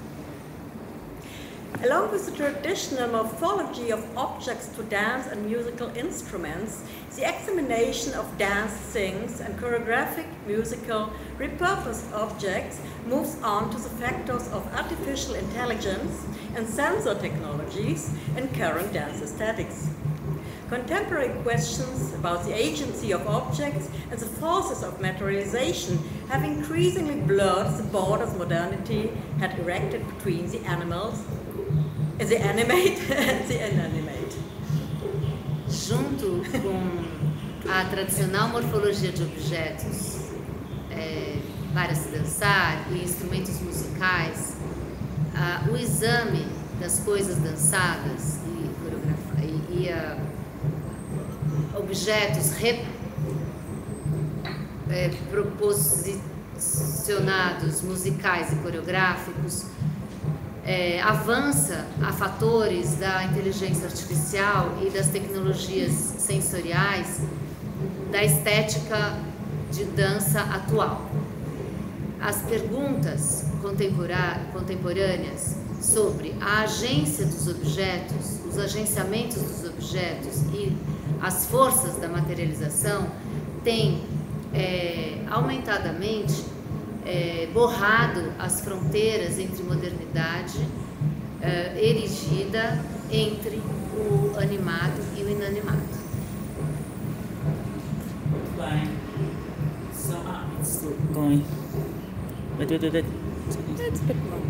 Along with the traditional morphology of objects to dance and musical instruments, the examination of dance things and choreographic, musical, repurposed objects moves on to the factors of artificial intelligence and sensor technologies in current dance aesthetics. Contemporary questions about the agency of objects and the forces of materialization have increasingly blurred the borders modernity had erected between the animals, the animate and the inanimate. Junto com a tradicional morfologia de objetos é, para se dançar e instrumentos musicais, ah, o exame das coisas dançadas e, e, e ah, objetos re, é, proposicionados musicais e coreográficos É, avança a fatores da inteligência artificial e das tecnologias sensoriais da estética de dança atual. As perguntas contemporâneas sobre a agência dos objetos, os agenciamentos dos objetos e as forças da materialização têm é, aumentadamente É, borrado as fronteiras entre modernidade é, erigida entre o animado e o inanimado. Bem, so, ah, it's still going. Wait, wait, wait, wait. That's a bit more.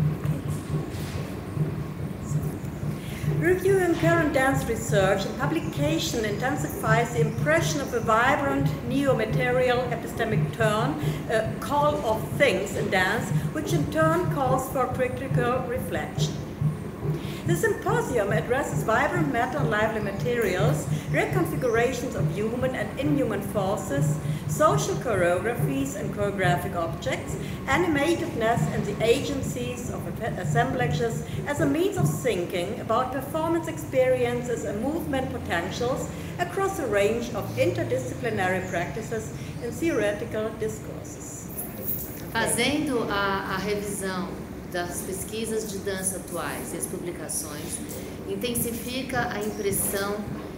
Reviewing current dance research and publication intensifies the impression of a vibrant neo-material epistemic turn, a call of things in dance, which in turn calls for critical reflection. The symposium addresses vibrant matter and lively materials, reconfigurations of human and inhuman forces, social choreographies and choreographic objects, animatedness and the agencies of assemblages as a means of thinking about performance experiences and movement potentials across a range of interdisciplinary practices and theoretical discourses. Fazendo a, a revisão das pesquisas de dança atuais e as publicações, intensifica a impressão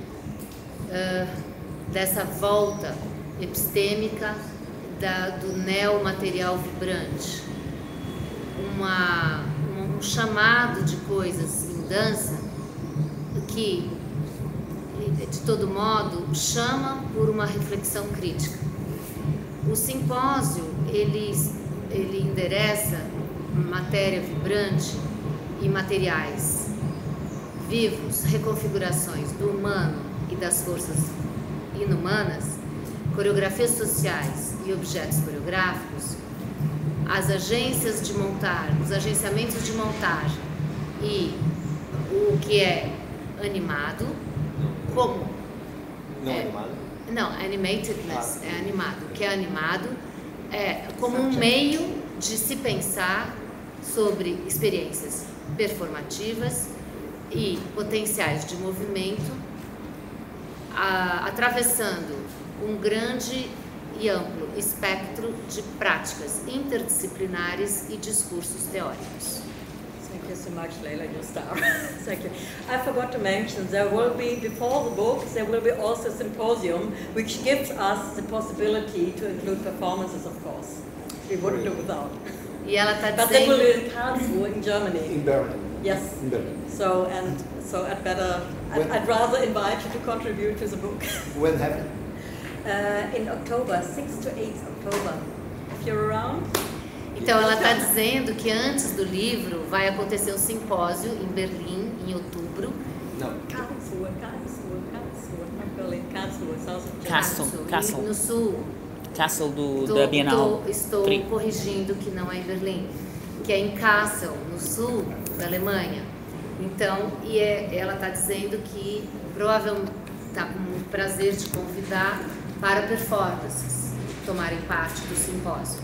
uh, dessa volta epistêmica da, do neomaterial vibrante, uma, um chamado de coisas em dança que, de todo modo, chama por uma reflexão crítica. O simpósio, ele, ele endereça matéria vibrante e materiais vivos, reconfigurações do humano e das forças inumanas, coreografias sociais e objetos coreográficos, as agências de montagem, os agenciamentos de montagem e o que é animado, como... Não é, animado? Não, animatedness Ah. é animado. O que é animado é como um meio de se pensar sobre experiências performativas e potenciais de movimento, a, atravessando um grande e amplo espectro de práticas interdisciplinares e discursos teóricos. Thank you so much, Leila, your star. Thank you. I forgot to mention, there will be, before the book, there will be also a symposium which gives us the possibility to include performances, of course. We wouldn't do without. E ela está But that will dizendo... be in Karlsruhe, in Germany. In Berlin. Yes. In Berlin. So, and so I'd better, I'd, When- I'd rather invite you to contribute to the book. When happened? Uh, in October, sixth to eighth October. If you're around. Então ela está dizendo que antes do livro vai acontecer um simpósio em Berlim, em outubro. Não. Karlsruhe, Karlsruhe, Karlsruhe, not Berlin, Karlsruhe, south of Germany. Kassel, Kassel, Kassel. no sul. Castle do, Tô- da Bienal. tô- estou Tri. corrigindo que não é em Berlim, que é em Kassel, no sul da Alemanha. Então, e é, ela está dizendo que provavelmente está com muito prazer de convidar para performances tomarem parte do simpósio.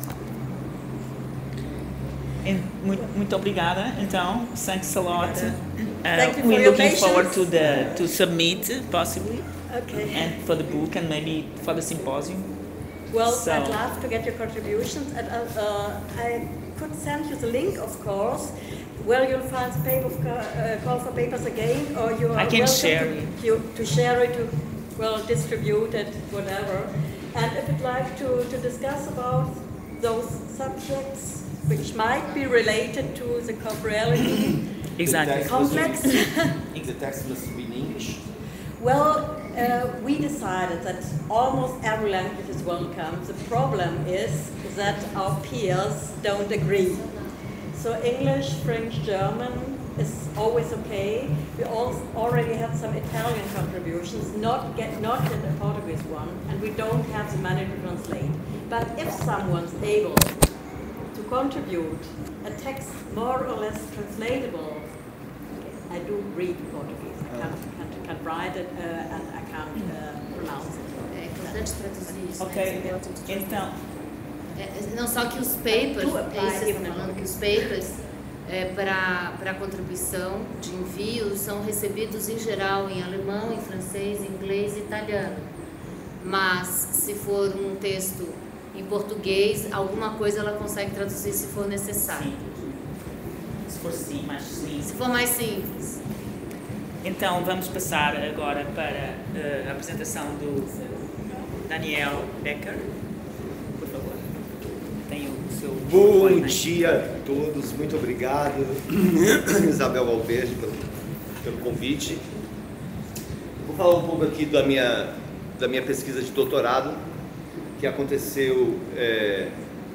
And Muito, muito obrigada. Então, thanks a lot. Uh, Thank you for we're your looking forward patience. to the to submit possibly, Okay. and for the book and maybe for the symposium. Well, So- I'd love to get your contributions, and uh, uh, I could send you the link, of course. Where you'll find the paper of, uh, call for papers again, or you are I can welcome share to, it. you, to share it, to well distribute it, whatever. And if you'd like to, to discuss about those subjects, which might be related to the corporeality Exactly. The text was- complex. The text must be in English. Well, uh, we decided that almost every language is welcome. The problem is that our peers don't agree. So English, French, German is always okay. We also already have some Italian contributions, not get not yet a Portuguese one, and we don't have the money to translate. But if someone's able to contribute a text more or less translatable, I do read Portuguese. I can't, can't, can't write it uh, and I can't uh, pronounce it. É importante traduzir isso. Ok. Né? Então, É, não só que os papers, Tu é apply isso que eu even estou falando, now. que os papers é, para para contribuição de envio são recebidos em geral em alemão, em francês, inglês e italiano. Mas se for um texto em português, alguma coisa ela consegue traduzir se for necessário. se for sim, mais sim. Se for mais simples. Então, vamos passar agora para uh, a apresentação do Daniel Becker. Por favor. Tem o seu... Bom PowerPoint. dia a todos, muito obrigado, Isabel Valverde, pelo, pelo convite. Vou falar um pouco aqui da minha, da minha pesquisa de doutorado, que aconteceu, é,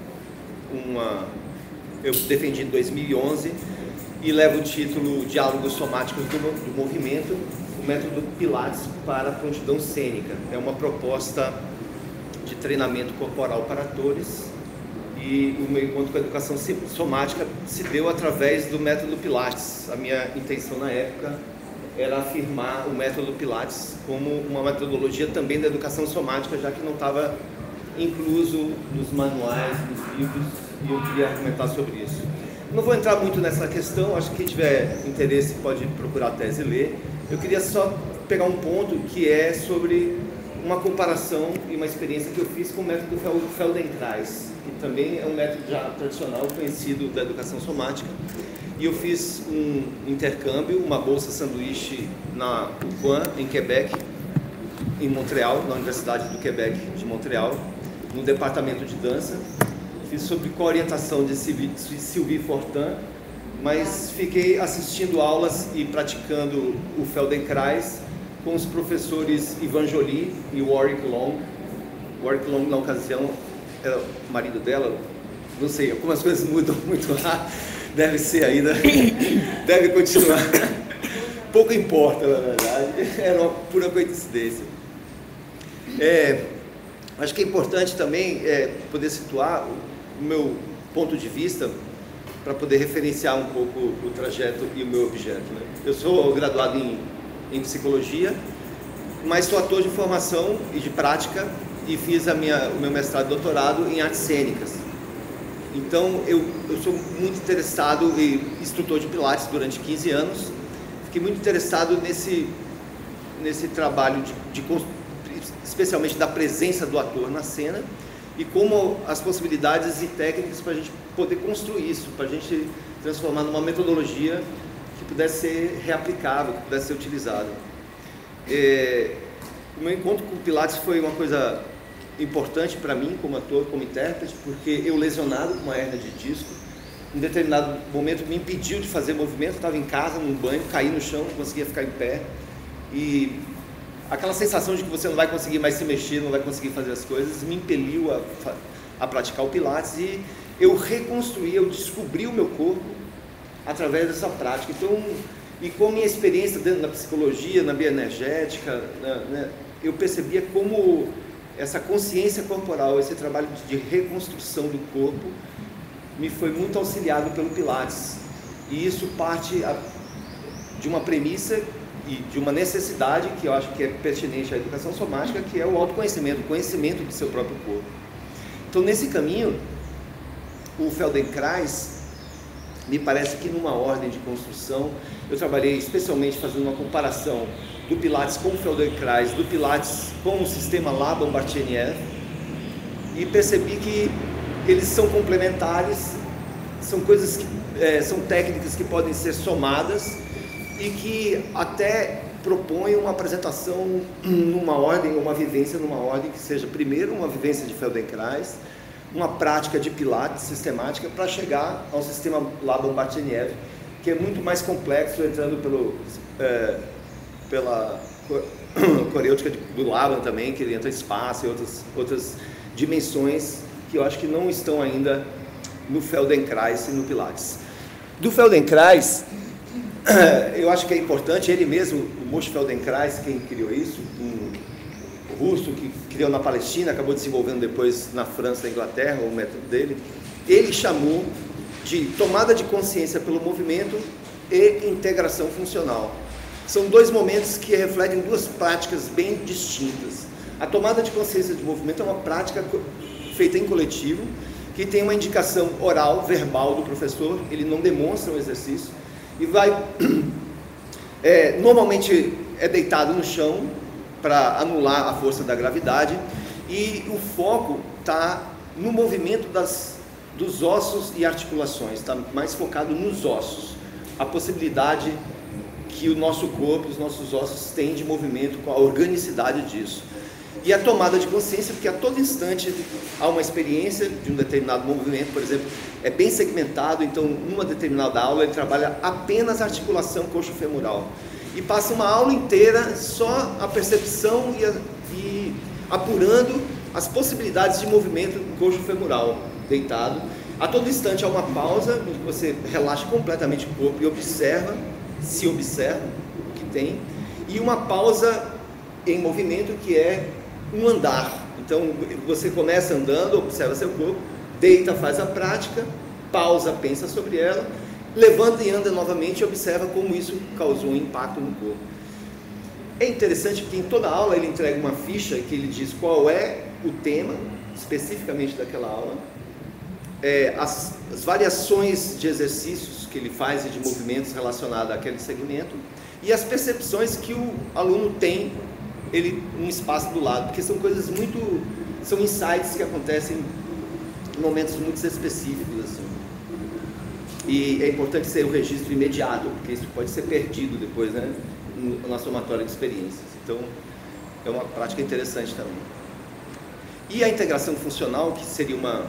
uma, eu defendi em dois mil e onze, e leva o título Diálogos Somáticos do, do Movimento, o método Pilates para a prontidão cênica. É uma proposta de treinamento corporal para atores, E o meu encontro com a educação somática se deu através do método Pilates. A minha intenção na época era afirmar o método Pilates como uma metodologia também da educação somática, já que não estava incluso nos manuais, nos livros, e eu queria comentar sobre isso. Não vou entrar muito nessa questão, acho que quem tiver interesse pode procurar a tese e ler. Eu queria só pegar um ponto que é sobre uma comparação e uma experiência que eu fiz com o método Feldenkrais, que também é um método já tradicional, conhecido da educação somática. E eu fiz um intercâmbio, uma bolsa sanduíche na U Q A M, em Quebec, em Montreal, na Universidade do Quebec de Montreal, no departamento de dança. Fiz sob co-orientação de Sylvie Fortin, mas fiquei assistindo aulas e praticando o Feldenkrais com os professores Ivan Joly e Warwick Long. Warwick Long, na ocasião, era o marido dela, não sei, algumas coisas mudam muito lá, deve ser ainda, deve continuar. Pouco importa, na verdade, era uma pura coincidência. É, acho que é importante também é, poder situar o meu ponto de vista para poder referenciar um pouco o trajeto e o meu objeto, né? Eu sou graduado em, em psicologia, mas sou ator de formação e de prática e fiz a minha, o meu mestrado e doutorado em artes cênicas. Então eu, eu sou muito interessado e instrutor de Pilates durante quinze anos. Fiquei muito interessado nesse, nesse trabalho, de, de, especialmente da presença do ator na cena e como as possibilidades e técnicas para a gente poder construir isso, para a gente transformar numa metodologia que pudesse ser reaplicável, que pudesse ser utilizada. É, o meu encontro com o Pilates foi uma coisa importante para mim como ator, como intérprete, porque eu, lesionado com uma hérnia de disco, em determinado momento me impediu de fazer movimento. Estava em casa, num banho, caí no chão, não conseguia ficar em pé, e aquela sensação de que você não vai conseguir mais se mexer, não vai conseguir fazer as coisas, me impeliu a, a praticar o Pilates, e eu reconstruí, eu descobri o meu corpo através dessa prática. Então, e com a minha experiência dentro da psicologia, na bioenergética, né, eu percebia como essa consciência corporal, esse trabalho de reconstrução do corpo, me foi muito auxiliado pelo Pilates. E isso parte de uma premissa e de uma necessidade que eu acho que é pertinente à educação somática, que é o autoconhecimento, o conhecimento do seu próprio corpo. Então, nesse caminho, o Feldenkrais, me parece que numa ordem de construção, eu trabalhei especialmente fazendo uma comparação do Pilates com o Feldenkrais, do Pilates com o sistema Laban-Barthénieff, e percebi que eles são complementares, são coisas que, é, são técnicas que podem ser somadas e que até propõem uma apresentação numa ordem, uma vivência numa ordem que seja primeiro uma vivência de Feldenkrais, uma prática de Pilates sistemática para chegar ao sistema Laban-Barthénieff, que é muito mais complexo, entrando pelo, é, pela corêutica do Laban também, que ele entra espaço e outras, outras dimensões que eu acho que não estão ainda no Feldenkrais e no Pilates. Do Feldenkrais, eu acho que é importante, ele mesmo, o Moshe Feldenkrais, quem criou isso, um russo que criou na Palestina, acabou desenvolvendo depois na França e na Inglaterra o método dele, ele chamou de tomada de consciência pelo movimento e integração funcional. São dois momentos que refletem duas práticas bem distintas. A tomada de consciência de movimento é uma prática feita em coletivo, que tem uma indicação oral, verbal do professor, ele não demonstra o exercício, e vai, é, normalmente é deitado no chão para anular a força da gravidade, e o foco está no movimento das, dos ossos e articulações, está mais focado nos ossos, a possibilidade que o nosso corpo, os nossos ossos têm de movimento, com a organicidade disso. E a tomada de consciência, porque a todo instante há uma experiência de um determinado movimento, por exemplo, é bem segmentado, então numa determinada aula ele trabalha apenas a articulação coxo-femoral. E passa uma aula inteira só a percepção e, a, e apurando as possibilidades de movimento coxo-femoral, deitado. A todo instante há uma pausa, onde você relaxa completamente o corpo e observa, se observa o que tem, e uma pausa em movimento que é um andar. Então você começa andando, observa seu corpo, deita, faz a prática, pausa, pensa sobre ela, levanta e anda novamente e observa como isso causou um impacto no corpo. É interessante porque em toda aula ele entrega uma ficha que ele diz qual é o tema, especificamente daquela aula, é, as, as variações de exercícios que ele faz e de movimentos relacionados àquele segmento e as percepções que o aluno tem ele um espaço do lado, porque são coisas muito, são insights que acontecem em momentos muito específicos assim. E é importante ser o registro imediato, porque isso pode ser perdido depois, né, na somatória de experiências. Então, é uma prática interessante também. E a integração funcional, que seria uma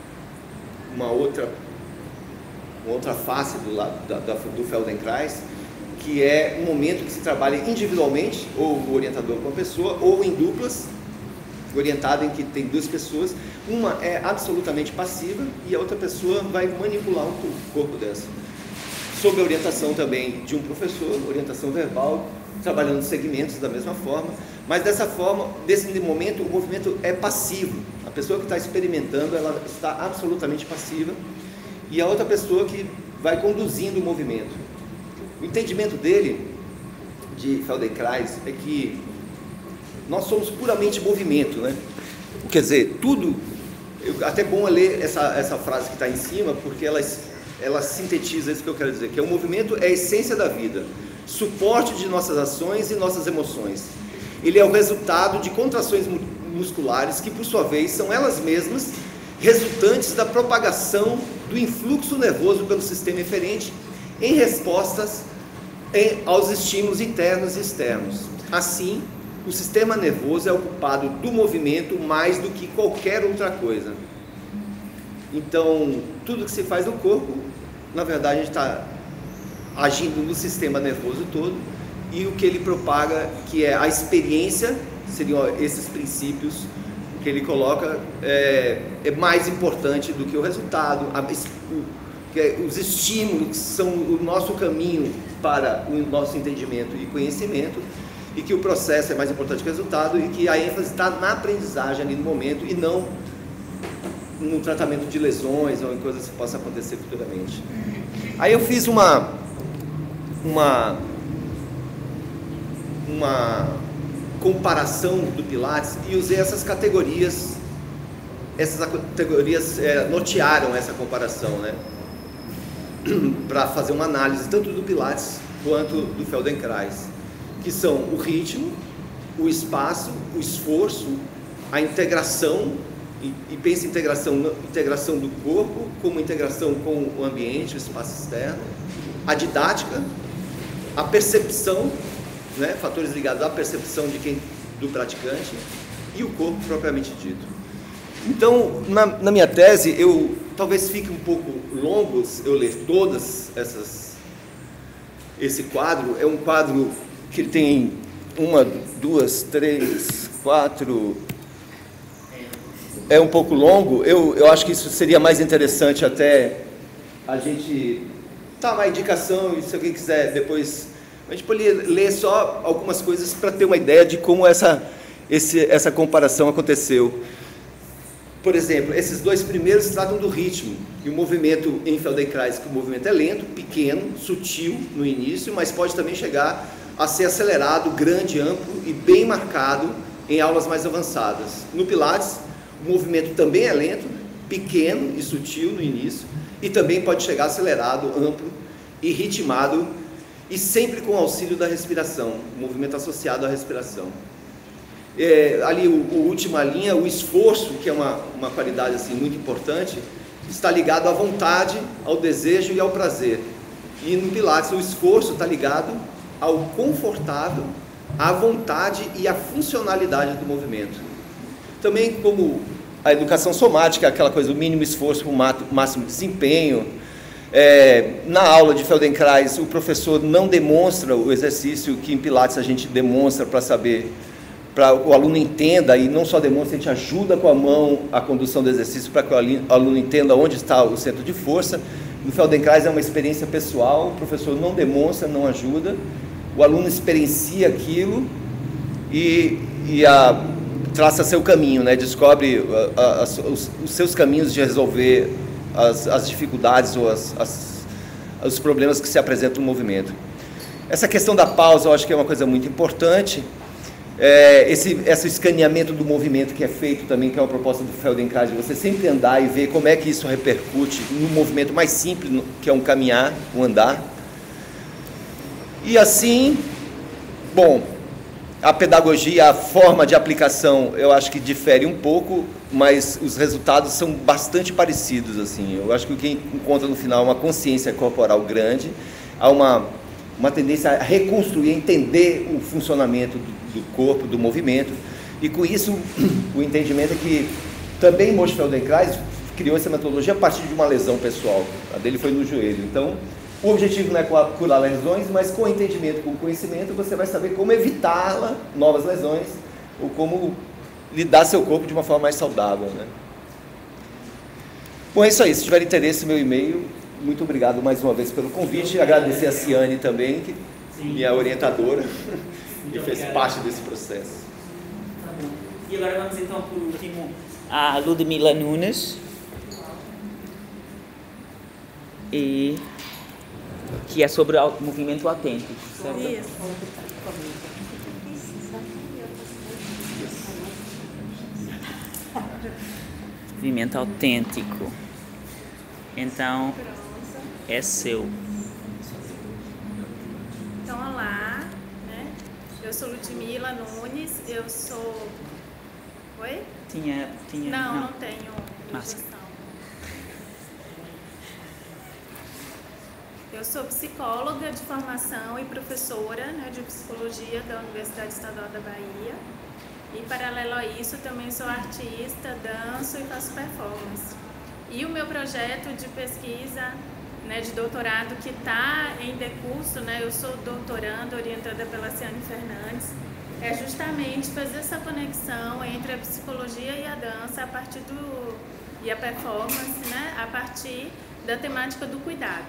uma outra uma outra face do lado da, da, do Feldenkrais, que é um momento que se trabalha individualmente, ou o orientador com a pessoa, ou em duplas, orientado em que tem duas pessoas, uma é absolutamente passiva e a outra pessoa vai manipular o corpo dessa. Sob a orientação também de um professor, orientação verbal, trabalhando segmentos da mesma forma, mas dessa forma, desse momento, o movimento é passivo. A pessoa que está experimentando, ela está absolutamente passiva, e a outra pessoa que vai conduzindo o movimento. O entendimento dele, de Feldenkrais, é que nós somos puramente movimento, né? Quer dizer, tudo... Eu, até bom ler essa, essa frase que está em cima, porque ela, ela sintetiza isso que eu quero dizer, que é o movimento é a essência da vida, suporte de nossas ações e nossas emoções. Ele é o resultado de contrações musculares que, por sua vez, são elas mesmas resultantes da propagação do influxo nervoso pelo sistema eferente em respostas em, aos estímulos internos e externos. Assim, o sistema nervoso é ocupado do movimento mais do que qualquer outra coisa. Então, tudo que se faz no corpo, na verdade, a gente está agindo no sistema nervoso todo, e o que ele propaga, que é a experiência, seriam esses princípios que ele coloca, é, é mais importante do que o resultado, a, o, que é, os estímulos são o nosso caminho para o nosso entendimento e conhecimento, e que o processo é mais importante que o resultado, e que a ênfase está na aprendizagem ali no momento, e não no tratamento de lesões ou em coisas que possam acontecer futuramente. Aí eu fiz uma uma uma comparação do Pilates e usei essas categorias, essas categorias é, nortearam essa comparação, né, para fazer uma análise tanto do Pilates quanto do Feldenkrais, que são o ritmo, o espaço, o esforço, a integração, e, e pensa em integração, integração do corpo como integração com o ambiente, o espaço externo, a didática, a percepção, né, fatores ligados à percepção de quem, do praticante, e o corpo propriamente dito. Então, na, na minha tese, eu talvez fique um pouco longo eu ler todas essas. Esse quadro é um quadro que tem uma, duas, três, quatro. É um pouco longo. Eu, eu acho que isso seria mais interessante até a gente dar uma indicação, e se alguém quiser depois, a gente pode ler só algumas coisas para ter uma ideia de como essa, esse, essa comparação aconteceu. Por exemplo, esses dois primeiros tratam do ritmo, e o movimento em Feldenkrais, que o movimento é lento, pequeno, sutil no início, mas pode também chegar a ser acelerado, grande, amplo e bem marcado em aulas mais avançadas. No Pilates, o movimento também é lento, pequeno e sutil no início, e também pode chegar acelerado, amplo e ritmado, e sempre com auxílio da respiração, o movimento associado à respiração. É, ali, o, o última linha, o esforço, que é uma, uma qualidade assim, muito importante, está ligado à vontade, ao desejo e ao prazer. E no Pilates, o esforço está ligado ao confortável, à vontade e à funcionalidade do movimento. Também como a educação somática, aquela coisa, o mínimo esforço para o máximo desempenho. É, na aula de Feldenkrais, o professor não demonstra o exercício que em Pilates a gente demonstra para saber, para o aluno entenda, e não só demonstra, a gente ajuda com a mão a condução do exercício para que o aluno entenda onde está o centro de força. No Feldenkrais é uma experiência pessoal, o professor não demonstra, não ajuda, o aluno experiencia aquilo, e, e a traça seu caminho, né? Descobre a, a, as, os, os seus caminhos de resolver as, as dificuldades ou as, as, os problemas que se apresentam no movimento. Essa questão da pausa eu acho que é uma coisa muito importante. É, esse, esse escaneamento do movimento que é feito também, que é uma proposta do Feldenkrais, de você sempre andar e ver como é que isso repercute no movimento mais simples, que é um caminhar, um andar. E assim, bom, a pedagogia, a forma de aplicação, eu acho que difere um pouco, mas os resultados são bastante parecidos, assim. Eu acho que o que encontra no final é uma consciência corporal grande, há uma, uma tendência a reconstruir, a entender o funcionamento do, do corpo, do movimento, e com isso o entendimento é que também Moshe Feldenkrais criou essa metodologia a partir de uma lesão pessoal. A dele foi no joelho. Então, o objetivo não é curar lesões, mas com o entendimento, com o conhecimento, você vai saber como evitá-la, novas lesões, ou como lidar seu corpo de uma forma mais saudável, né? Bom, é isso aí. Se tiver interesse, meu e-mail. Muito obrigado mais uma vez pelo convite. Agradecer a Ciane também, que minha orientadora, que fez parte desse processo. Tá bom. E agora vamos então, por último, a Ludmila Nunes. E... que é sobre o movimento autêntico, certo? Isso. Movimento autêntico. Então, é seu. Então, olá, né? Eu sou Ludmila Nunes, eu sou... Oi? Tinha... tinha Não, não, não tenho Máscara. projeção. Eu sou psicóloga de formação e professora, né, de psicologia da Universidade Estadual da Bahia. E, paralelo a isso, também sou artista, danço e faço performance. E o meu projeto de pesquisa, né, de doutorado que está em decurso, né, eu sou doutoranda orientada pela Ciane Fernandes, é justamente fazer essa conexão entre a psicologia e a dança a partir do, e a performance, né, a partir da temática do cuidado.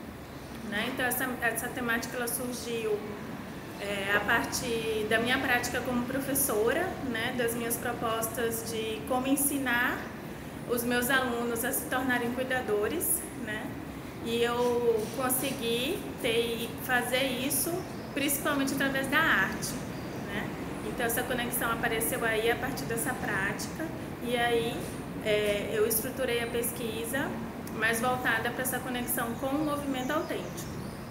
Né? Então, essa, essa temática ela surgiu é, a partir da minha prática como professora, né, das minhas propostas de como ensinar os meus alunos a se tornarem cuidadores, né? E eu consegui ter, fazer isso principalmente através da arte, né? Então, essa conexão apareceu aí a partir dessa prática e aí é, eu estruturei a pesquisa mais voltada para essa conexão com o movimento autêntico,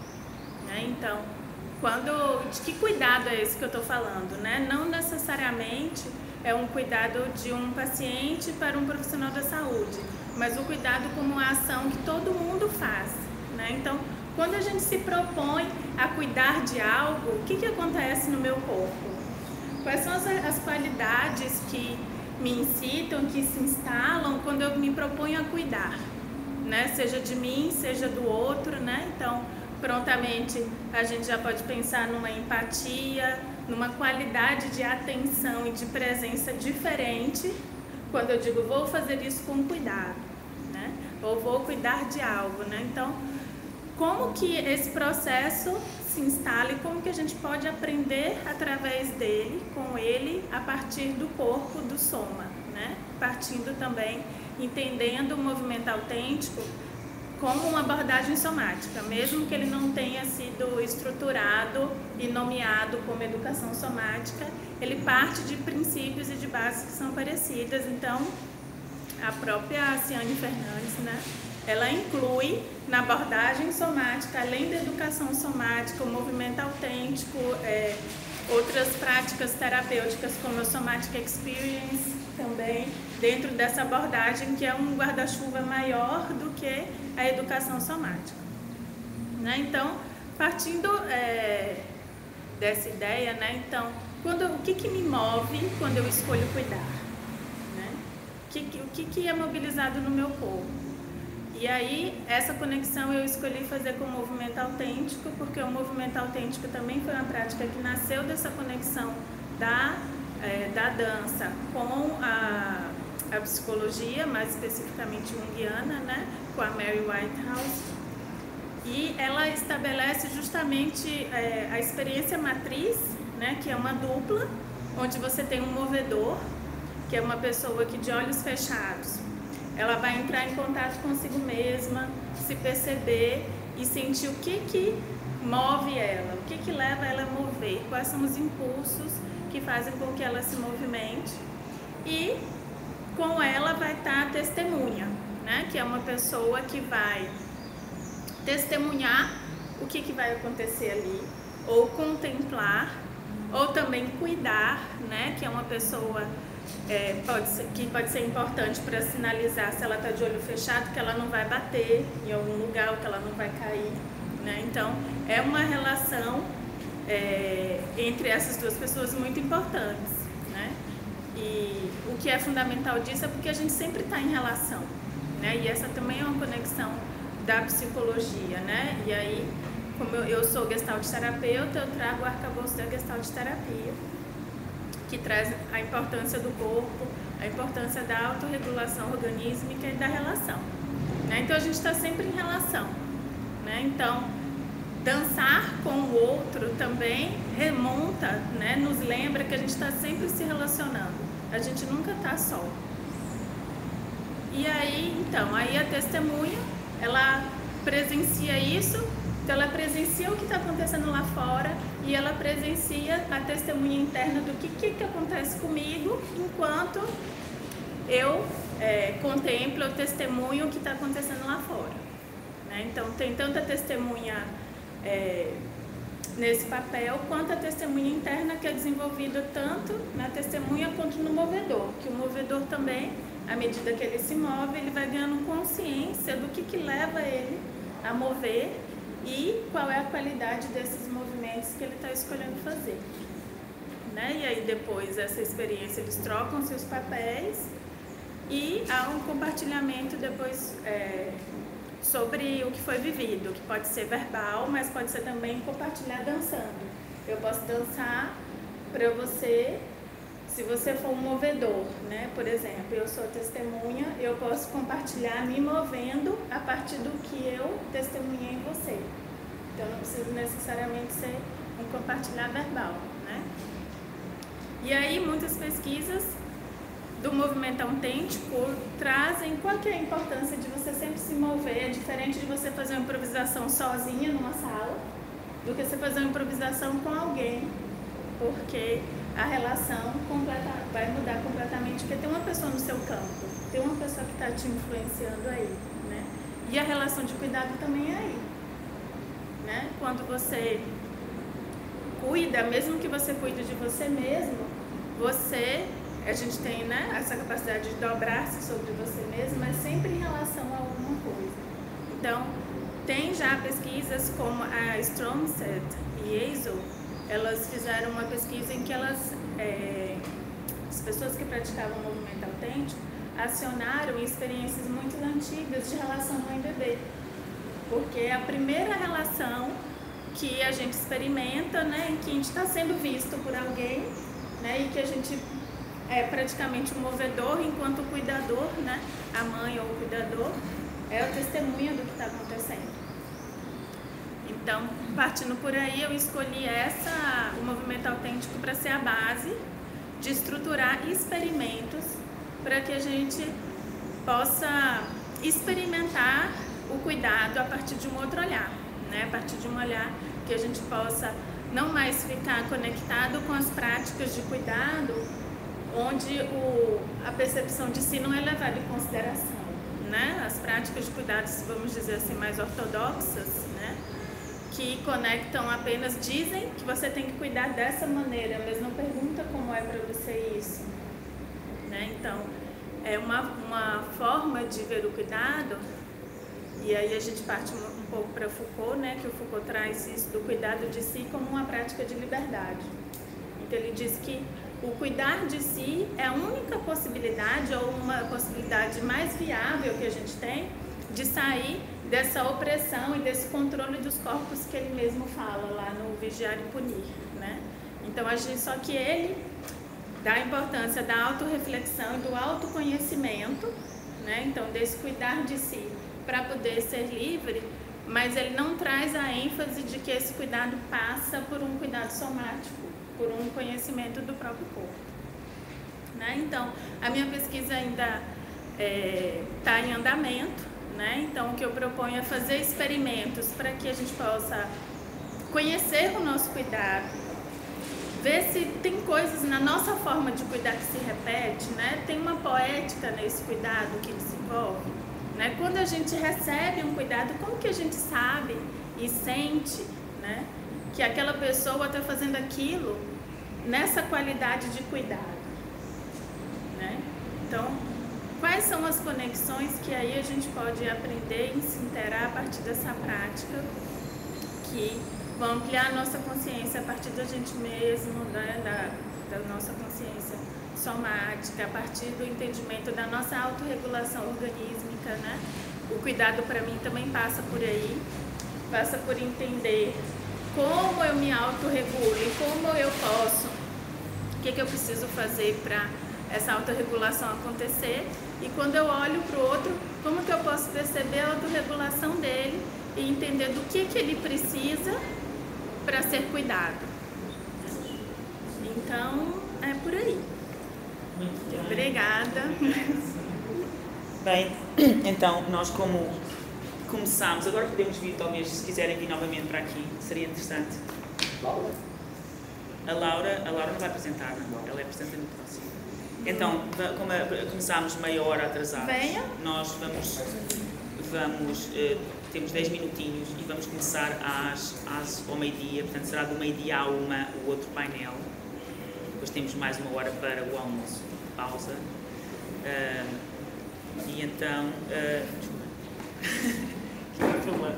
né? Então, quando, de que cuidado é esse que eu estou falando, né? Não necessariamente é um cuidado de um paciente para um profissional da saúde, mas o cuidado como uma ação que todo mundo faz, né? Então, quando a gente se propõe a cuidar de algo, o que, que acontece no meu corpo? Quais são as, as qualidades que me incitam, que se instalam quando eu me proponho a cuidar, né? Seja de mim, seja do outro, né? Então, prontamente a gente já pode pensar numa empatia, numa qualidade de atenção e de presença diferente quando eu digo vou fazer isso com cuidado, né? Ou vou cuidar de algo, né? Então, como que esse processo se instala e como que a gente pode aprender através dele, com ele, a partir do corpo do soma, né? Partindo também, entendendo o movimento autêntico como uma abordagem somática, mesmo que ele não tenha sido estruturado e nomeado como educação somática, ele parte de princípios e de bases que são parecidas. Então, a própria Ciane Fernandes, né, ela inclui na abordagem somática, além da educação somática, o movimento autêntico, é, outras práticas terapêuticas como a Somatic Experience também, dentro dessa abordagem que é um guarda-chuva maior do que a educação somática, né? Então, partindo é, dessa ideia, né? Então, quando, o que, que me move quando eu escolho cuidar, né? O que, o que, que é mobilizado no meu corpo? E aí, essa conexão eu escolhi fazer com o movimento autêntico, porque o movimento autêntico também foi uma prática que nasceu dessa conexão da, é, da dança com a, a psicologia, mais especificamente junguiana, né, com a Mary Whitehouse. E ela estabelece justamente é, a experiência matriz, né, que é uma dupla, onde você tem um movedor, que é uma pessoa que de olhos fechados, ela vai entrar em contato consigo mesma, se perceber e sentir o que que move ela, o que que leva ela a mover, quais são os impulsos que fazem com que ela se movimente. E com ela vai estar a testemunha, né? Que é uma pessoa que vai testemunhar o que que vai acontecer ali, ou contemplar, ou também cuidar, né? Que é uma pessoa é, pode ser, que pode ser importante para sinalizar se ela está de olho fechado, que ela não vai bater em algum lugar, ou que ela não vai cair, né? Então, é uma relação é, entre essas duas pessoas muito importantes, né? E o que é fundamental disso é porque a gente sempre está em relação, né? E essa também é uma conexão da psicologia, né? E aí, como eu, eu sou gestalt terapeuta, eu trago o arcabouço da gestalt terapia, que traz a importância do corpo, a importância da autorregulação organísmica e da relação, né? Então a gente está sempre em relação, né? Então dançar com o outro também remonta, né? Nos lembra que a gente está sempre se relacionando, a gente nunca está só. E aí, então, aí a testemunha, ela presencia isso, então ela presencia o que está acontecendo lá fora e ela presencia a testemunha interna do que, que, que acontece comigo enquanto eu é, contemplo, eu testemunho o que está acontecendo lá fora, né? Então tem tanta testemunha é, nesse papel quanto a testemunha interna, que é desenvolvida tanto na testemunha quanto no movedor, que o movedor também, à medida que ele se move, ele vai ganhando consciência do que, que leva ele a mover e qual é a qualidade desses movimentos que ele está escolhendo fazer, né? E aí depois dessa experiência eles trocam seus papéis e há um compartilhamento depois é, sobre o que foi vivido, que pode ser verbal, mas pode ser também compartilhar dançando. Eu posso dançar para você, se você for um movedor, né? Por exemplo, eu sou testemunha, eu posso compartilhar me movendo a partir do que eu testemunhei em você. Então não precisa necessariamente ser um compartilhar verbal, né? E aí muitas pesquisas do movimento autêntico trazem qual que é a importância de você sempre se mover. É diferente de você fazer uma improvisação sozinha numa sala do que você fazer uma improvisação com alguém, porque a relação completa, vai mudar completamente, porque tem uma pessoa no seu campo, tem uma pessoa que está te influenciando aí, né? E a relação de cuidado também é aí, né? Quando você cuida, mesmo que você cuide de você mesmo, você, a gente tem, né, essa capacidade de dobrar-se sobre você mesmo, mas sempre em relação a alguma coisa. Então, tem já pesquisas como a Stromstedt e Eisel, elas fizeram uma pesquisa em que elas, é, as pessoas que praticavam o movimento autêntico acionaram experiências muito antigas de relação mãe-bebê, porque é a primeira relação que a gente experimenta, né, em que a gente está sendo visto por alguém, né, e que a gente é praticamente um movedor, enquanto o cuidador, né, a mãe ou o cuidador, é a testemunha do que está acontecendo. Então, partindo por aí, eu escolhi essa, o movimento autêntico para ser a base de estruturar experimentos para que a gente possa experimentar o cuidado a partir de um outro olhar, né? A partir de um olhar que a gente possa não mais ficar conectado com as práticas de cuidado, onde o, a percepção de si não é levada em consideração, né? As práticas de cuidados, vamos dizer assim, mais ortodoxas, né, que conectam apenas, dizem que você tem que cuidar dessa maneira, mas não pergunta como é para você isso, né? Então, é uma, uma forma de ver o cuidado, e aí a gente parte um, um pouco para Foucault, né, que o Foucault traz isso do cuidado de si como uma prática de liberdade. Então ele diz que o cuidar de si é a única possibilidade, ou uma possibilidade mais viável que a gente tem de sair dessa opressão e desse controle dos corpos que ele mesmo fala lá no Vigiar e Punir, né? Então, a gente, só que ele dá a importância da autorreflexão e do autoconhecimento, né? Então, desse cuidar de si para poder ser livre, mas ele não traz a ênfase de que esse cuidado passa por um cuidado somático, por um conhecimento do próprio corpo, né? Então, a minha pesquisa ainda está é, em andamento, né? Então, o que eu proponho é fazer experimentos para que a gente possa conhecer o nosso cuidado, ver se tem coisas na nossa forma de cuidar que se repete, né? Tem uma poética nesse cuidado que desenvolve, né? Quando a gente recebe um cuidado, como que a gente sabe e sente, né, que aquela pessoa está fazendo aquilo nessa qualidade de cuidado, né? Então, quais são as conexões que aí a gente pode aprender e se inteirar a partir dessa prática que vão ampliar a nossa consciência a partir da gente mesmo, né, da, da nossa consciência somática, a partir do entendimento da nossa autorregulação organísmica, né? O cuidado para mim também passa por aí, passa por entender como eu me autorregulo e como eu posso, o que, que eu preciso fazer para essa autorregulação acontecer, e quando eu olho para o outro, como que eu posso perceber a autorregulação dele e entender do que, que ele precisa para ser cuidado. Então, é por aí. Muito bem. Obrigada. Bem, então, nós como começámos, agora podemos vir, talvez, se quiserem vir novamente para aqui, seria interessante. Laura? A Laura, a Laura não vai apresentar, não? Ela é apresenta no próximo. Então, como começámos meia hora atrasados, Venha. nós vamos, vamos eh, temos dez minutinhos e vamos começar às, às, ao meio-dia, portanto será do meio-dia à uma o outro painel. Depois temos mais uma hora para o almoço, pausa. Uh, e então, uh, desculpa.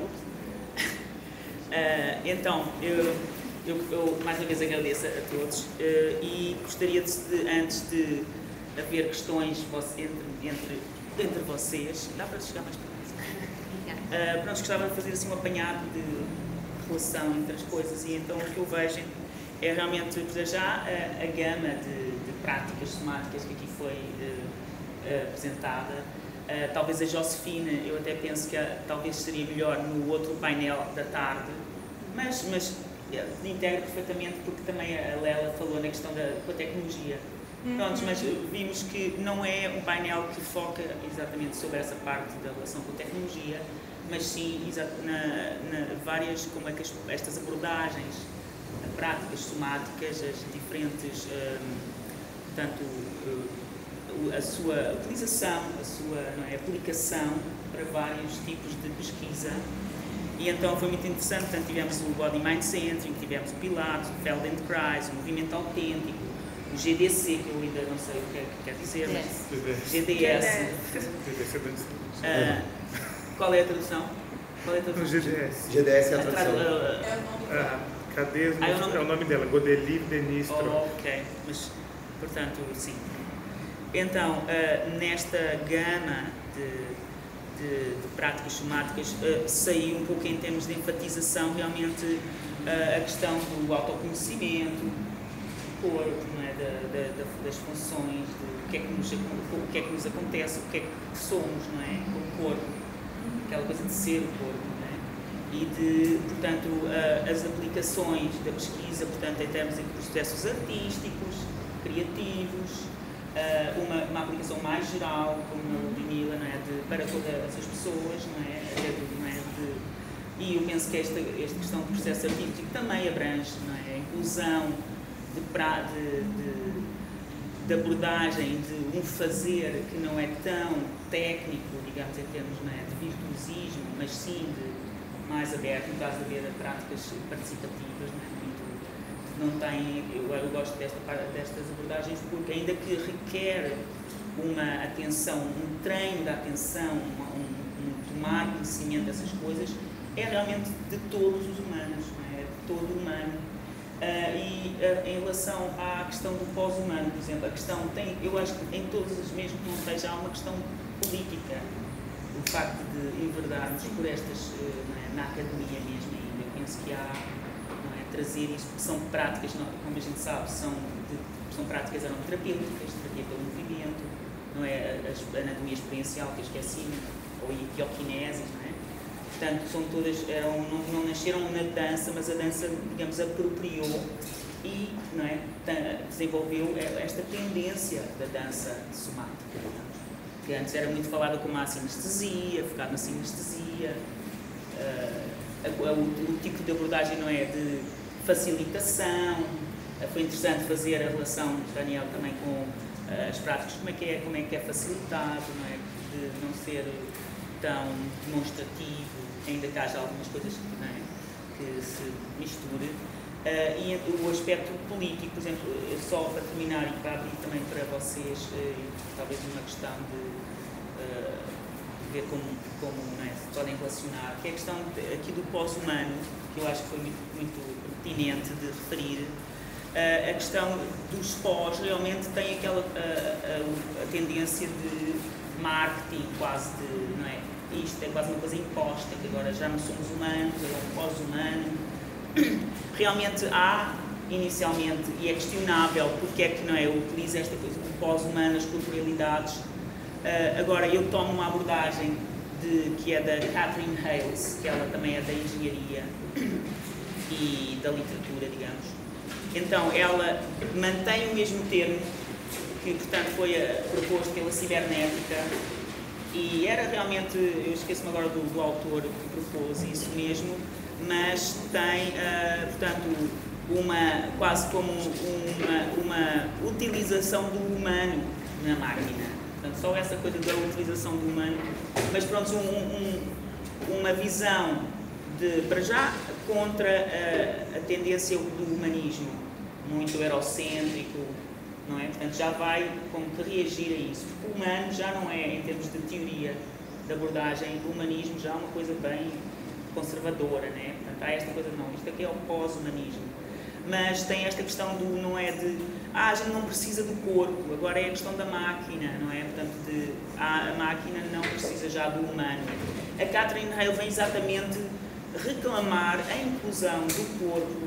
uh, então, eu, eu, eu mais uma vez agradeço a todos uh, e gostaria de, de, antes de haver questões entre, entre, entre vocês, dá para chegar mais para Uh, pronto, gostava de fazer assim um apanhado de relação entre as coisas, e então o que eu vejo é realmente, para já, a, a gama de, de práticas somáticas que aqui foi uh, uh, apresentada. Uh, talvez a Josefina, eu até penso que a, talvez seria melhor no outro painel da tarde, mas, mas integra perfeitamente, porque também a Lela falou na questão da com a tecnologia. Pronto, mas vimos que não é um painel que foca exatamente sobre essa parte da relação com a tecnologia, mas sim na, na várias, como é que as, estas abordagens, práticas somáticas, as diferentes, um, portanto, uh, a sua utilização, a sua não é, aplicação para vários tipos de pesquisa. E então foi muito interessante, portanto, tivemos o Body Mind Centering, tivemos o Pilates, o Feldenkrais, o movimento autêntico, o G D C, que eu ainda não sei o que, é que quer dizer, mas G D S. Uh, qual é a tradução? Qual é a tradução? G D S. G D S é a A tradução. tradu- Ah, cadê Ah, é o nome- é o nome dela? Godelive Denistro. Oh, ok, mas, portanto, sim. Então, uh, nesta gama de, de, de práticas somáticas, uh, saiu um pouco em termos de enfatização realmente uh, a questão do autoconhecimento, do corpo, não é? da, da, da, das funções, do que é que, nos, o que é que nos acontece, o que é que somos, não é? O corpo, aquela coisa de ser o corpo, não é? E de, portanto, uh, as aplicações da pesquisa, portanto, em termos de processos artísticos, criativos, Uh, uma, uma aplicação mais geral, como a Ludmila, não é? De, para todas as pessoas, não é? Não é? De, e eu penso que esta, esta questão do processo artístico também abrange, não é? A inclusão de, pra, de, de, de abordagem de um fazer que não é tão técnico, digamos, em termos, não é? De virtuosismo, mas sim de mais aberto, no caso de haver práticas participativas, não é? Não tem, eu, eu gosto desta, destas abordagens porque ainda que requer uma atenção, um treino da atenção, uma, um, um tomar conhecimento dessas coisas, é realmente de todos os humanos, não é? De todo humano. Uh, e uh, em relação à questão do pós-humano, por exemplo, a questão tem, eu acho que em todas as mesmas que não seja, há uma questão política, o facto de enverdarmos por estas, uh, não é? Na academia mesmo ainda, eu penso que há trazer isso, porque são práticas, como a gente sabe, são, de, são práticas aromaterapêuticas, terapia pelo movimento, não é? A anatomia experiencial que eu esqueci, ou a bioquinesis, não é? portanto, são todas, eram, não, não nasceram na dança, mas a dança, digamos, apropriou e, não é, desenvolveu esta tendência da dança somática, que antes era muito falada como a sinestesia, focada na sinestesia, uh, o, o tipo de abordagem, não é, de facilitação. Uh, foi interessante fazer a relação, Daniel, também com uh, as práticas, como é que é, como é que é facilitado, não é, de não ser tão demonstrativo, ainda que haja algumas coisas que, não é, que se misture. Uh, e o aspecto político, por exemplo, só para terminar e para abrir também para vocês, uh, talvez uma questão de uh, ver como, como não é, se podem relacionar, que é a questão de, aqui do pós-humano, que eu acho que foi muito, muito pertinente de referir. Uh, a questão dos pós realmente tem aquela uh, a, a tendência de marketing, quase de, não é? Isto é quase uma coisa imposta, que agora já não somos humanos, é um pós-humano. Realmente há, inicialmente, e é questionável porque é que, não é, eu utilizo esta coisa do pós-humano, as corporealidades. Uh, agora, eu tomo uma abordagem de, que é da Catherine Hayles, que ela também é da engenharia e da literatura, digamos. Então, ela mantém o mesmo termo, que, portanto, foi uh, proposto pela cibernética, e era realmente, eu esqueço-me agora do, do autor que propôs isso mesmo, mas tem, uh, portanto, uma, quase como uma, uma utilização do humano na máquina. Portanto, só essa coisa da utilização do humano, mas pronto, um, um, uma visão de, para já, contra a, a tendência do humanismo, muito eurocêntrico, não é? Portanto, já vai como que reagir a isso. Porque o humano já não é, em termos de teoria de abordagem, o humanismo já é uma coisa bem conservadora, né? Portanto, há esta coisa, não, isto aqui é o pós-humanismo. Mas tem esta questão do, não é de, ah, a gente não precisa do corpo, agora é a questão da máquina, não é? Portanto, de, ah, a máquina não precisa já do humano. A Catherine Hale vem exatamente reclamar a inclusão do corpo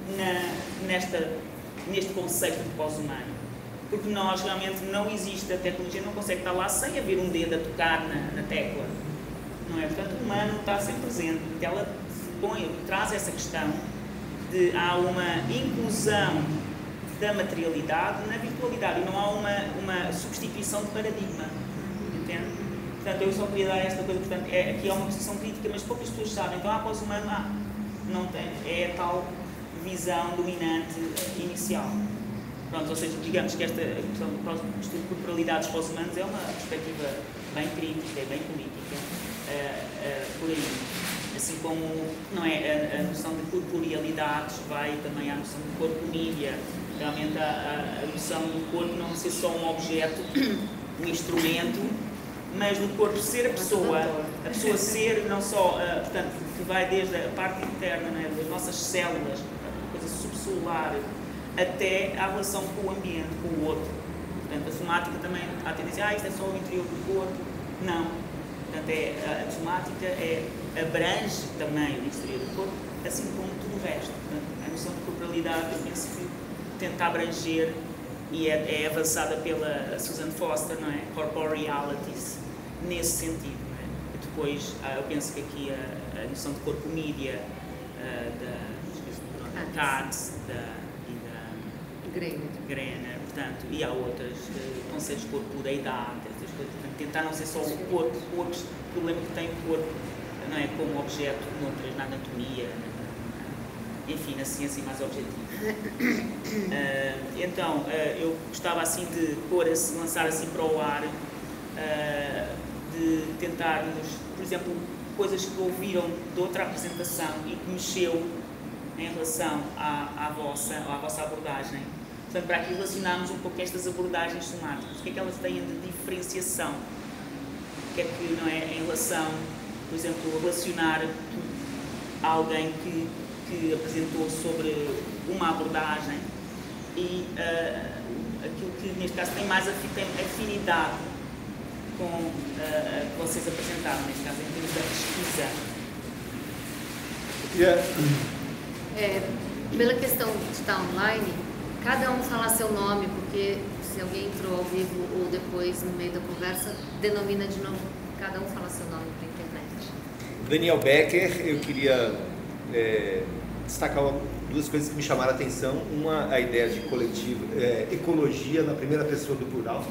na, nesta, neste conceito de pós-humano. Porque nós, realmente, não existe, a tecnologia não consegue estar lá sem haver um dedo a tocar na, na tecla. Não é? Portanto, o humano está sempre presente, porque ela põe, traz essa questão de há uma inclusão da materialidade na virtualidade e não há uma, uma substituição de paradigma, entende? Portanto, eu só queria dar esta coisa, portanto, é, aqui há uma posição crítica, mas poucas pessoas sabem, então há pós-humano, ah, não tem, é a tal visão dominante inicial. Pronto, ou seja, digamos que esta questão do estudo de corporalidades pós-humanos é uma perspectiva bem crítica, bem política. Uh, uh, por aí, assim como, não é, a, a noção de corporealidades vai também à noção de corpo-mídia, realmente a, a, a noção do corpo não ser só um objeto, um instrumento, mas do corpo ser a pessoa, a pessoa ser não só, uh, portanto, que vai desde a parte interna, não é, das nossas células, a coisa subcelular, até a relação com o ambiente, com o outro. Portanto, a somática também, há a tendência, ah, isto é só o interior do corpo, não. Portanto, é, a somática é, abrange também o exterior do corpo, assim como tudo o resto. Portanto, a noção de corporalidade, eu penso que tenta abranger e é, é avançada pela Susan Foster, não é? Corporealities, nesse sentido. Não é? E depois, eu penso que aqui a, a noção de corpo-mídia da Katz da, e da Greiner, portanto, e há outras uh, conceitos de corporeidade, essas coisas. Tentar não ser só o corpo, o outro problema que tem o corpo, não é, como objeto noutras, na anatomia, na, enfim, na ciência mais objetiva. Uh, então, uh, eu gostava assim de pôr, assim, lançar assim para o ar, uh, de tentarmos, por exemplo, coisas que ouviram de outra apresentação e que mexeu em relação à, à, vossa, à vossa abordagem. Portanto, para aqui relacionarmos um pouco estas abordagens somáticas, o que é que elas têm de diferenciação? O que é que, não é, em relação, por exemplo, relacionar alguém que, que apresentou sobre uma abordagem e uh, aquilo que, neste caso, tem mais tem afinidade com uh, a que vocês apresentaram, neste caso, em termos da pesquisa. Yeah. É, pela questão de estar online, cada um falar seu nome, porque se alguém entrou ao vivo ou depois, no meio da conversa, denomina de novo, cada um fala seu nome para a internet. Daniel Becker, eu queria é, destacar duas coisas que me chamaram a atenção. Uma, a ideia de coletivo, é, ecologia na primeira pessoa do plural,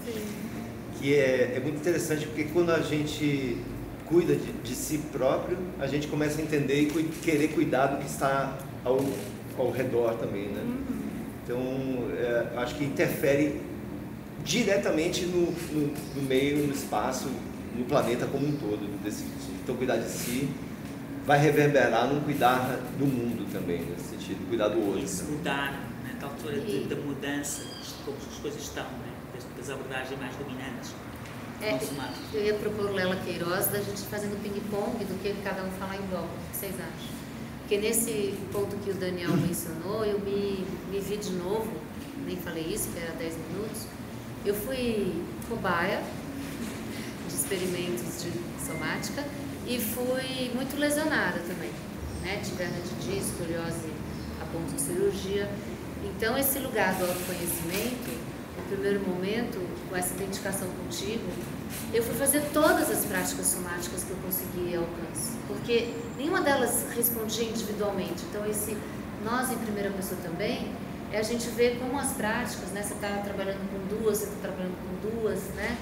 que é, é muito interessante, porque quando a gente cuida de, de si próprio, a gente começa a entender e cu querer cuidar do que está ao, ao redor também, né? Então, é, acho que interfere diretamente no, no, no meio, no espaço, no planeta como um todo. Desse, então, cuidar de si vai reverberar no cuidar do mundo também, nesse sentido, cuidar do outro. Isso, mudar, né? Tal altura de, da mudança, como as coisas estão, né? das, das abordagens mais dominantes. É, eu ia propor Lela Queiroz da gente fazendo ping-pong do que cada um falar em bloco. O que vocês acham? Porque nesse ponto que o Daniel mencionou, eu me, me vi de novo, nem falei isso, que era dez minutos. Eu fui cobaia de experimentos de somática e fui muito lesionada também, né? Tive hernia de disco, escoliose a ponto de cirurgia. Então, esse lugar do autoconhecimento, no primeiro momento, com essa identificação contigo, eu fui fazer todas as práticas somáticas que eu consegui alcance, porque nenhuma delas respondia individualmente. Então, esse nós em primeira pessoa também, é a gente ver como as práticas, né? Você está trabalhando com duas, você está trabalhando com duas, né?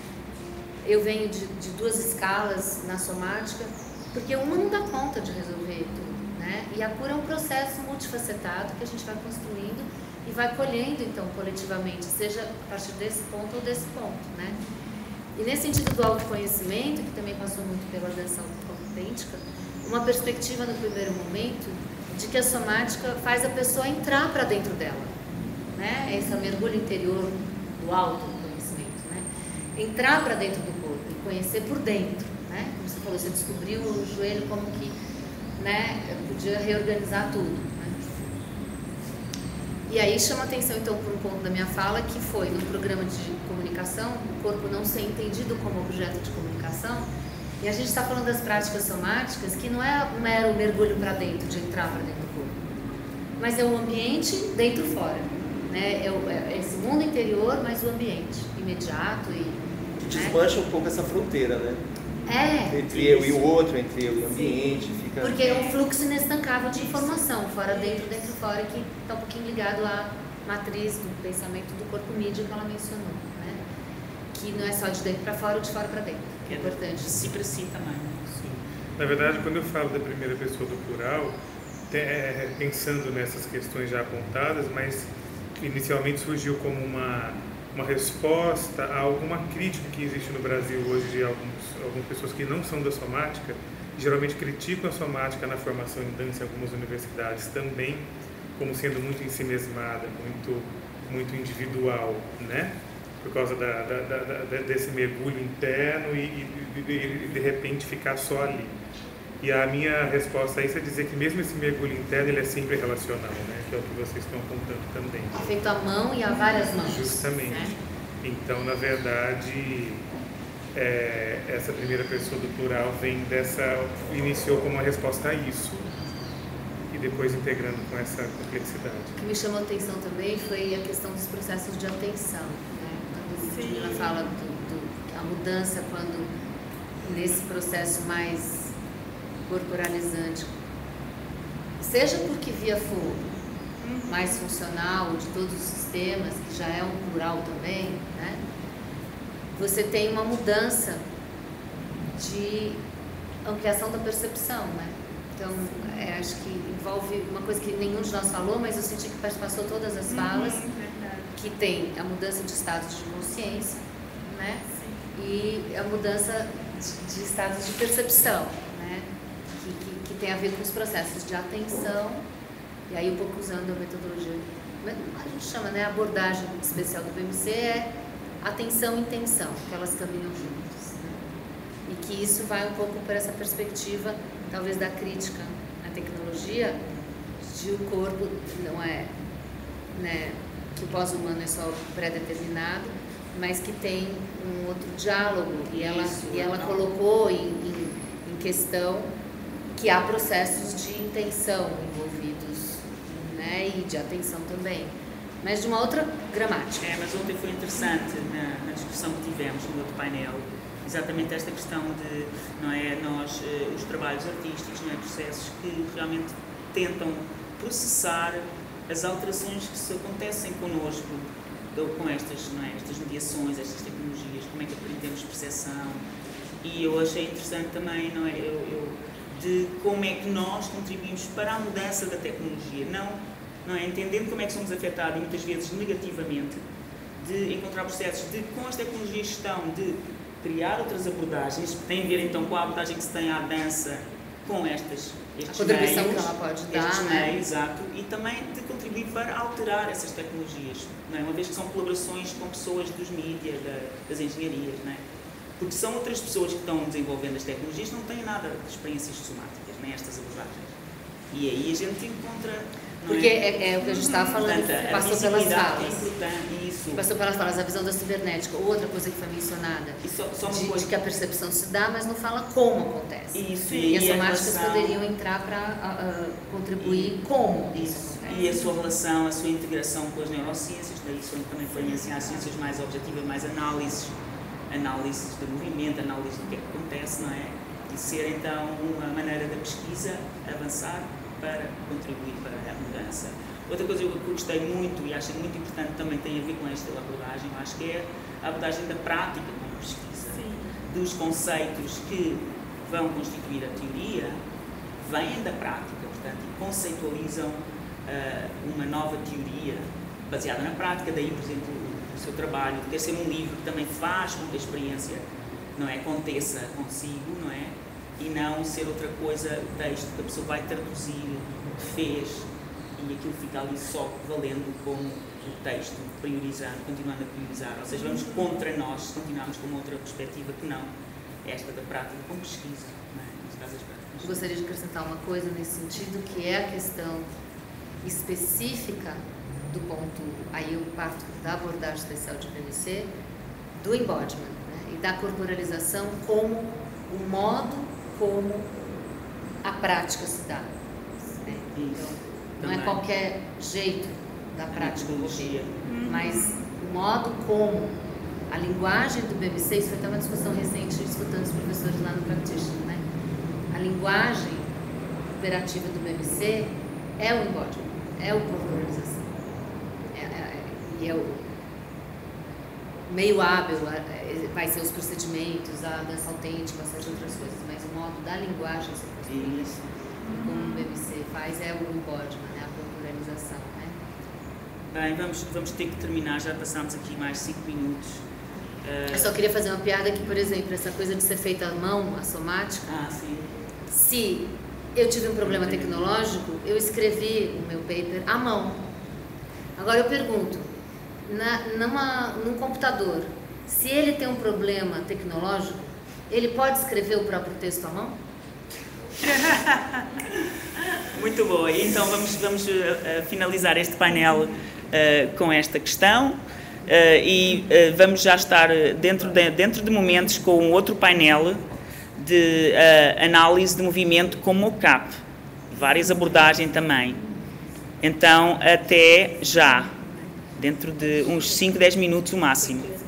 Eu venho de, de duas escalas na somática, porque uma não dá conta de resolver tudo, né? E a cura é um processo multifacetado que a gente vai construindo e vai colhendo, então, coletivamente, seja a partir desse ponto ou desse ponto, né? E nesse sentido do autoconhecimento, que também passou muito pela dança autêntica, uma perspectiva no primeiro momento de que a somática faz a pessoa entrar para dentro dela, né? Esse mergulho interior do autoconhecimento, né? Entrar para dentro do corpo e conhecer por dentro, né? Como você falou, você descobriu o joelho como que, né, podia reorganizar tudo, né? E aí chama atenção então por um ponto da minha fala, que foi no programa de comunicação, o corpo não ser entendido como objeto de comunicação. E a gente está falando das práticas somáticas, que não é um mero mergulho para dentro, de entrar para dentro do corpo, mas é o ambiente dentro e fora, né? É, o, é esse mundo interior, mas o ambiente imediato e... Desmancha, né? um pouco essa fronteira, né? É. Entre eu e o outro, entre eu e o ambiente, fica... Porque é um fluxo inestancável de informação, fora dentro, dentro fora, que está um pouquinho ligado à matriz do pensamento do corpo mídia que ela mencionou, né? Que não é só de dentro para fora ou de fora para dentro. É importante. De si para si também. Sim. Na verdade, quando eu falo da primeira pessoa do plural, é, pensando nessas questões já apontadas, mas inicialmente surgiu como uma, uma resposta a alguma crítica que existe no Brasil hoje de alguns, algumas pessoas que não são da somática, geralmente criticam a somática na formação em dança em algumas universidades também, como sendo muito ensimesmada, muito, muito individual, né? Por causa da, da, da, da, desse mergulho interno e, e de, de repente ficar só ali. E a minha resposta a isso é dizer que mesmo esse mergulho interno, ele é sempre relacional, né? Que é o que vocês estão apontando também. Feito à mão e a várias mãos. Justamente. Né? Então, na verdade, é, essa primeira pessoa do plural vem dessa, iniciou como uma resposta a isso. E depois integrando com essa complexidade. O que me chamou a atenção também foi a questão dos processos de atenção, né? Quando ela fala do, do, a mudança, quando nesse processo mais corporalizante, seja porque via for mais funcional de todos os sistemas, que já é um plural também, né? Você tem uma mudança de ampliação da percepção, né? Então, é, acho que envolve uma coisa que nenhum de nós falou, mas eu senti que passou todas as falas, uhum, que tem a mudança de estados de consciência, né? E a mudança de, de estados de percepção, né? Que, que, que tem a ver com os processos de atenção, e aí um pouco usando a metodologia, a gente chama, né, a abordagem especial do B M C é atenção e intenção, que elas caminham juntas, né? E que isso vai um pouco para essa perspectiva, talvez, da crítica à tecnologia, de o corpo não é, né, que o pós-humano é só pré-determinado, mas que tem um outro diálogo, e ela, isso, e ela colocou em, em, em questão que há processos de intenção envolvidos, né, e de atenção também, mas de uma outra gramática. É, mas ontem foi interessante, na, na discussão que tivemos no outro painel, exatamente esta questão de, não é, nós, os trabalhos artísticos, não é, processos que realmente tentam processar as alterações que se acontecem connosco, com estas, não é, estas mediações, estas tecnologias, como é que aprendemos percepção. E eu achei interessante também, não é, eu, eu, de como é que nós contribuímos para a mudança da tecnologia, não, não é, entendendo como é que somos afetados, muitas vezes negativamente, de encontrar processos de, com as tecnologias estão, de criar outras abordagens, que têm a ver então com a abordagem que se tem à dança, com estas, estes a contribuição meios, que ela pode dar, estes né? meios, exato, e também de contribuir para alterar essas tecnologias, não é? Uma vez que são colaborações com pessoas dos mídias, da, das engenharias, não é? Porque são outras pessoas que estão desenvolvendo as tecnologias que não têm nada de experiências somáticas, nem estas abordagens. E aí a gente encontra... Porque é, é o que a gente estava falando, Portanto, que passou pelas falas. É importante, isso. Passou pelas falas, a visão da cibernética. Outra coisa que foi mencionada, E só, só uma de, coisa. de que a percepção se dá, mas não fala como acontece. Isso, E, e as a somáticas relação- poderiam entrar para contribuir como isso acontece. E a sua relação, a sua integração com as neurociências, daí isso também foi ensinar ciências mais objetivas, mais análises, análises do movimento, análise do que é que acontece, não é? E ser então uma maneira da pesquisa avançar para contribuir para a mudança. Outra coisa que eu gostei muito e acho muito importante também tem a ver com esta abordagem, eu acho que é a abordagem da prática com a pesquisa, Sim. dos conceitos que vão constituir a teoria, vêm da prática, portanto, e conceitualizam uh, uma nova teoria baseada na prática, daí, por exemplo, o, o seu trabalho, quer ser um livro que também faz com que a experiência, não é, aconteça consigo, não é? E não ser outra coisa, o texto que a pessoa vai traduzir, o que fez, e aquilo fica ali só valendo como o texto, priorizando, continuando a priorizar. Ou seja, vamos contra nós, continuamos com uma outra perspectiva que não esta da prática, com pesquisa, não é? Neste caso, as práticas. Gostaria de acrescentar uma coisa nesse sentido, que é a questão específica do ponto, aí eu parto da abordagem especial de P M C, do embodiment, né? E da corporalização como o modo como a prática se dá. Né? Então, não é Também. qualquer jeito da prática metodologia. ocorrer, mas o modo como a linguagem do B M C, isso foi até uma discussão recente, escutando os professores lá no Practitioner, né? A linguagem operativa do B M C é o embodiment, é o corporalização. É, é, e é o meio hábil, é, vai ser os procedimentos, a dança autêntica, uma série de outras coisas, mas o modo da linguagem se construir, Isso. como o B M C faz, é o embodiment, né? A corporalização. Né? Bem, vamos, vamos ter que terminar, já passámos aqui mais cinco minutos. Uh, Eu só queria fazer uma piada que, por exemplo, essa coisa de ser feita à mão, a somática, Ah, sim. se eu tive um problema tecnológico, eu escrevi o meu paper à mão. Agora eu pergunto, na, numa, num computador, se ele tem um problema tecnológico, ele pode escrever o próprio texto à mão? Muito boa. Então vamos, vamos uh, uh, finalizar este painel uh, com esta questão uh, e uh, vamos já estar dentro de, dentro de momentos com outro painel de uh, análise de movimento com mocap, várias abordagens também. Então até já, dentro de uns cinco, dez minutos o máximo.